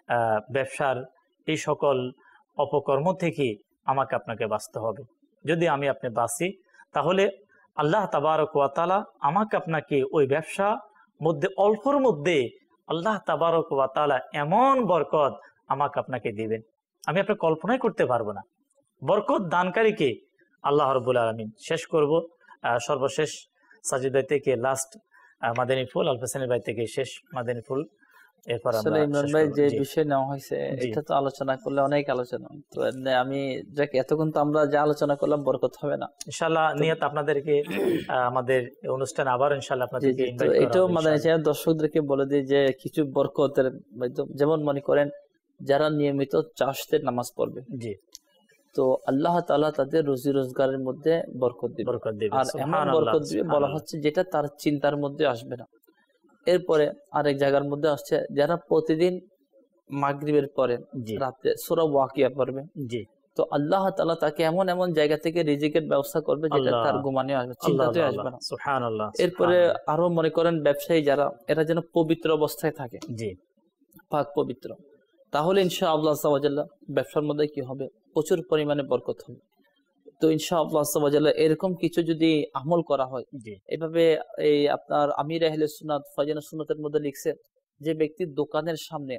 ব্যবসার এই সকল অপকর্ম থেকে আমাকে আপনাকে বাঁচতে হবে। যদি আমি আপনি বাঁচি তাহলে আল্লাহ তাবারক ওয়া তাআলা আমাকে আপনাকে ওই ব্যবসা মধ্যে অল্পর মধ্যে আল্লাহ তাবারক ওয়া তাআলা এমন বরকত আমাকে আপনাকে দিবেন, আমি আপনার কল্পনাই করতে পারবো না। বরকত দানকারীকে আল্লাহ রাব্বুল আলামিন। শেষ করব সর্বশেষ সাজিদ ভাই থেকে লাস্ট মাদানী ফুল, আলফ হোসেনের ভাই থেকে শেষ মাদানী ফুল। এরপর আমরা ইমরান ভাই যে বিষয় নেওয়া হয়েছে এটা তো আলোচনা করলে অনেক আলোচনা, তো আমি এতক্ষণ তো আমরা যে আলোচনা করলাম বরকত হবে না ইনশাআল্লাহ। নিয়ত আপনাদেরকে আমাদের অনুষ্ঠান আবার ইনশাআল্লাহ আপনাদেরকে ইনভাইট করা হবে। এটাও মাদানী চ্যানেল দর্শকদেরকে বলে দিই যে কিছু বরকতের যেমন মনে করেন যারা নিয়মিত চাষতে নামাজ পড়বে, জি, তো আল্লাহ তাআলা তাদের রুজি রোজগারের মধ্যে বরকত দিবে, আর এমন বরকত দিবে বলা হচ্ছে যেটা তার চিন্তার মধ্যে আসবে না। এরপরে আরেক জায়গার মধ্যে আসছে যারা প্রতিদিন মাগরিবের পরে রাতে সূরা ওয়াকিয়া পড়বে, জি, তো আল্লাহ তাআলা তাকে এমন এমন জায়গা থেকে রিজিকের ব্যবস্থা করবে যেটা তার ঘুমানে আসবে, চিন্তাতে আসবে না। সুবহানাল্লাহ। এরপরে আরো মনে করেন ব্যবসায়ী যারা এরা যেন পবিত্র অবস্থায় থাকে, জি, পাক পবিত্র, তাহলে ইনশাআল্লাহ আল্লাহ ওয়াজাল্লাহ ব্যবসার মধ্যে কি হবে, প্রচুর পরিমাণে বরকত হবে। তো ইনশাআল্লাহ আল্লাহ ওয়াজাল্লাহ এরকম কিছু যদি আমল করা হয়, এভাবে এই আপনার আমির আহলে সুন্নাত ফায়জানুস সুন্নাতের মধ্যে লিখছে যে ব্যক্তি দোকানের সামনে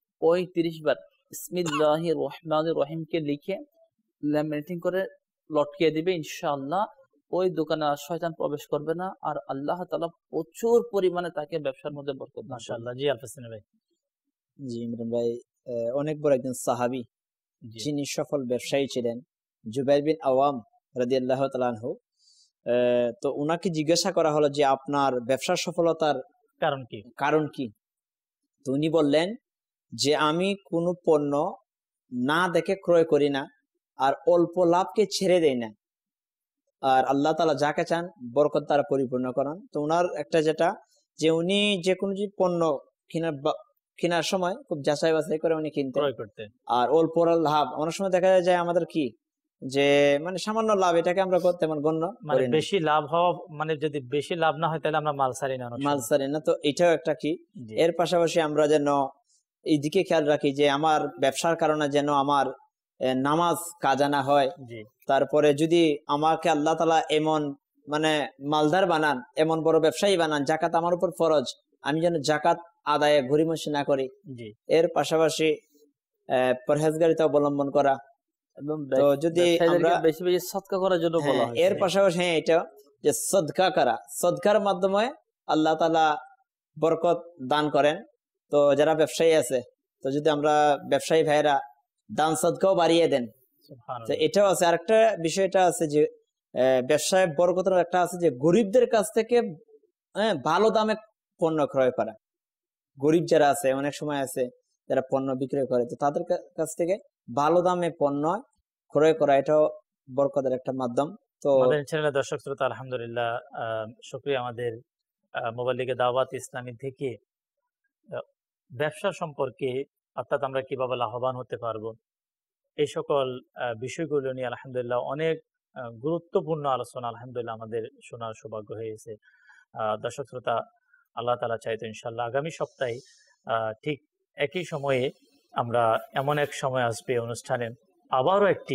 ৩৫ বার বিসমিল্লাহির রহমানির রহিম কে লিখে ল্যামিনেটিং করে লটকিয়ে দিবে, ইনশাআল্লাহ ওই দোকানে আর শয়তান প্রবেশ করবে না, আর আল্লাহ তাআলা প্রচুর পরিমাণে তাকে ব্যবসার মধ্যে বরকত দান করবেন। মাশাআল্লাহ। জি আলফ হোসেন ভাই। জি ইমরান ভাই অনেক বড় একজন সাহাবী, যিনি সফল ব্যবসায়ী ছিলেন, জুবাইর বিন আওয়াম রাদিয়াল্লাহু তাআলা আনহু। তো উনাকে জিজ্ঞাসা করা হলো যে আপনার ব্যবসার সফলতার কারণ কি? তো উনি বললেন যে আমি কোনো পণ্য না দেখে ক্রয় করি না, আর অল্প লাভকে ছেড়ে দেই না, আর আল্লাহ তাআলা যাকে চান বরকত দ্বারা পরিপূর্ণ করেন। তো উনার একটা যেটা যে উনি যে কোনো পণ্য কেনার সময় খুব যাচাই বাছাই করে উনি কিনতেন, আর অল্প লাভ অনেক সময় দেখা যায় আমাদের কি যে মানে সামান্য লাভ, এটাকে আমরা তেমন গণ্য করি না। বেশি লাভ হওয়া মানে যদি বেশি লাভ না হয় তাহলে আমরা মাল ছাড়ি না। তো এটাও একটা কি। এর পাশাপাশি আমরা যেন এইদিকে খেয়াল রাখি যে আমার ব্যবসার কারণে যেন আমার নামাজ কাজা না হয়। তারপরে যদি আমাকে আল্লাহ তাআলা এমন মানে মালদার বানান, এমন বড় ব্যবসায়ী বানান, জাকাত আমার উপর ফরজ, আমি যেন জাকাত আদায়ে গরিমসি না করি। এর পাশাপাশি পরহেজগারিতা অবলম্বন করা, তো যদি আমরা বেশি বেশি সদকা করার জন্য বলা হয়। এর পাশাপাশি এটা যে সদকা করা, সদকার মাধ্যমে আল্লাহ তাআলা বরকত দান করেন। তো যারা ব্যবসায়ী আছে, তো যদি আমরা ব্যবসায়ী ভাইরা দান সদকাও বাড়িয়ে দেন, তো এটাও আছে। আরেকটা বিষয়টা আছে যে ব্যবসায় বরকতের একটা আছে যে গরিবদের কাছ থেকে ভালো দামে পণ্য ক্রয় করা। গরিব যারা আছে অনেক সময় আছে যারা পণ্য বিক্রয় করে, তো তাদের কাছ থেকে ভালো দামে পণ্য ক্রয় করা, এটাও বরকতের একটা মাধ্যম। তো আমাদের চ্যানেলের দর্শক শ্রোতা আলহামদুলিল্লাহ শুকরিয়া, আমাদের মোবাইল লিগে দাওয়াত ইসলামী থেকে ব্যবসা সম্পর্কে অর্থাৎ আমরা কিভাবে লাভবান হতে পারবো এই সকল বিষয়গুলো নিয়ে আলহামদুলিল্লাহ অনেক গুরুত্বপূর্ণ আলোচনা আলহামদুলিল্লাহ আমাদের শোনার সৌভাগ্য হয়েছে। দর্শক শ্রোতা, আল্লাহ তাআলা চাইতো ইনশাআল্লাহ আগামী সপ্তাহে ঠিক একই সময়ে আমরা এমন এক সময় আসবে অনুষ্ঠানে আবারও একটি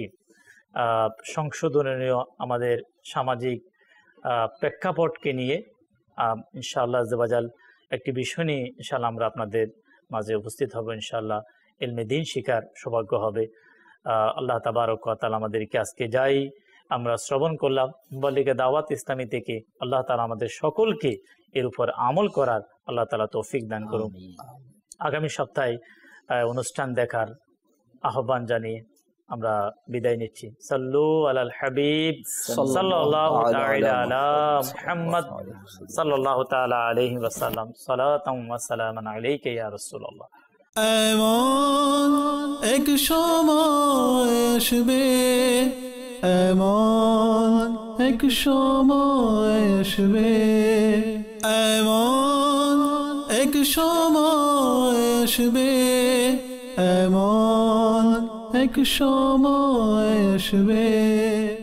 সংশোধনীয় আমাদের সামাজিক প্রেক্ষাপটকে নিয়ে ইনশাআল্লাহ আযওয়াজাল একটি বিষয় নিয়ে ইনশাআল্লাহ আমরা আপনাদের মাঝে উপস্থিত হব। ইনশাআল্লাহ ইলমে দ্বীন শিখার সৌভাগ্য হবে। আল্লাহ তাবারক ওয়া তাআলা আমাদেরকে আজকে যাই আমরা শ্রবণ করলাম মুবাল্লিগে দাওয়াত ইসলামী থেকে, আল্লাহ তাআলা আমাদের সকলকে এর উপর আমল করার আল্লাহ তাআলা তৌফিক দান করুন। আগামী সপ্তাহে অনুষ্ঠান দেখার আহ্বান জানিয়ে আমরা বিদায় নিচ্ছি। সাল্লু আলাল হাবিব সাল্লাল্লাহু তাআলা আলা মুহাম্মদ সাল্লাল্লাহু তাআলা আলাইহি ওয়াসাল্লাম। সালাতাম ওয়া সালামান আলাইকা ইয়া রাসূলুল্লাহ। এমন এক সময় আসবে, এমন এক সময় আসবে, এমন এক সময় আসবে, এমন এক সময় আসবে।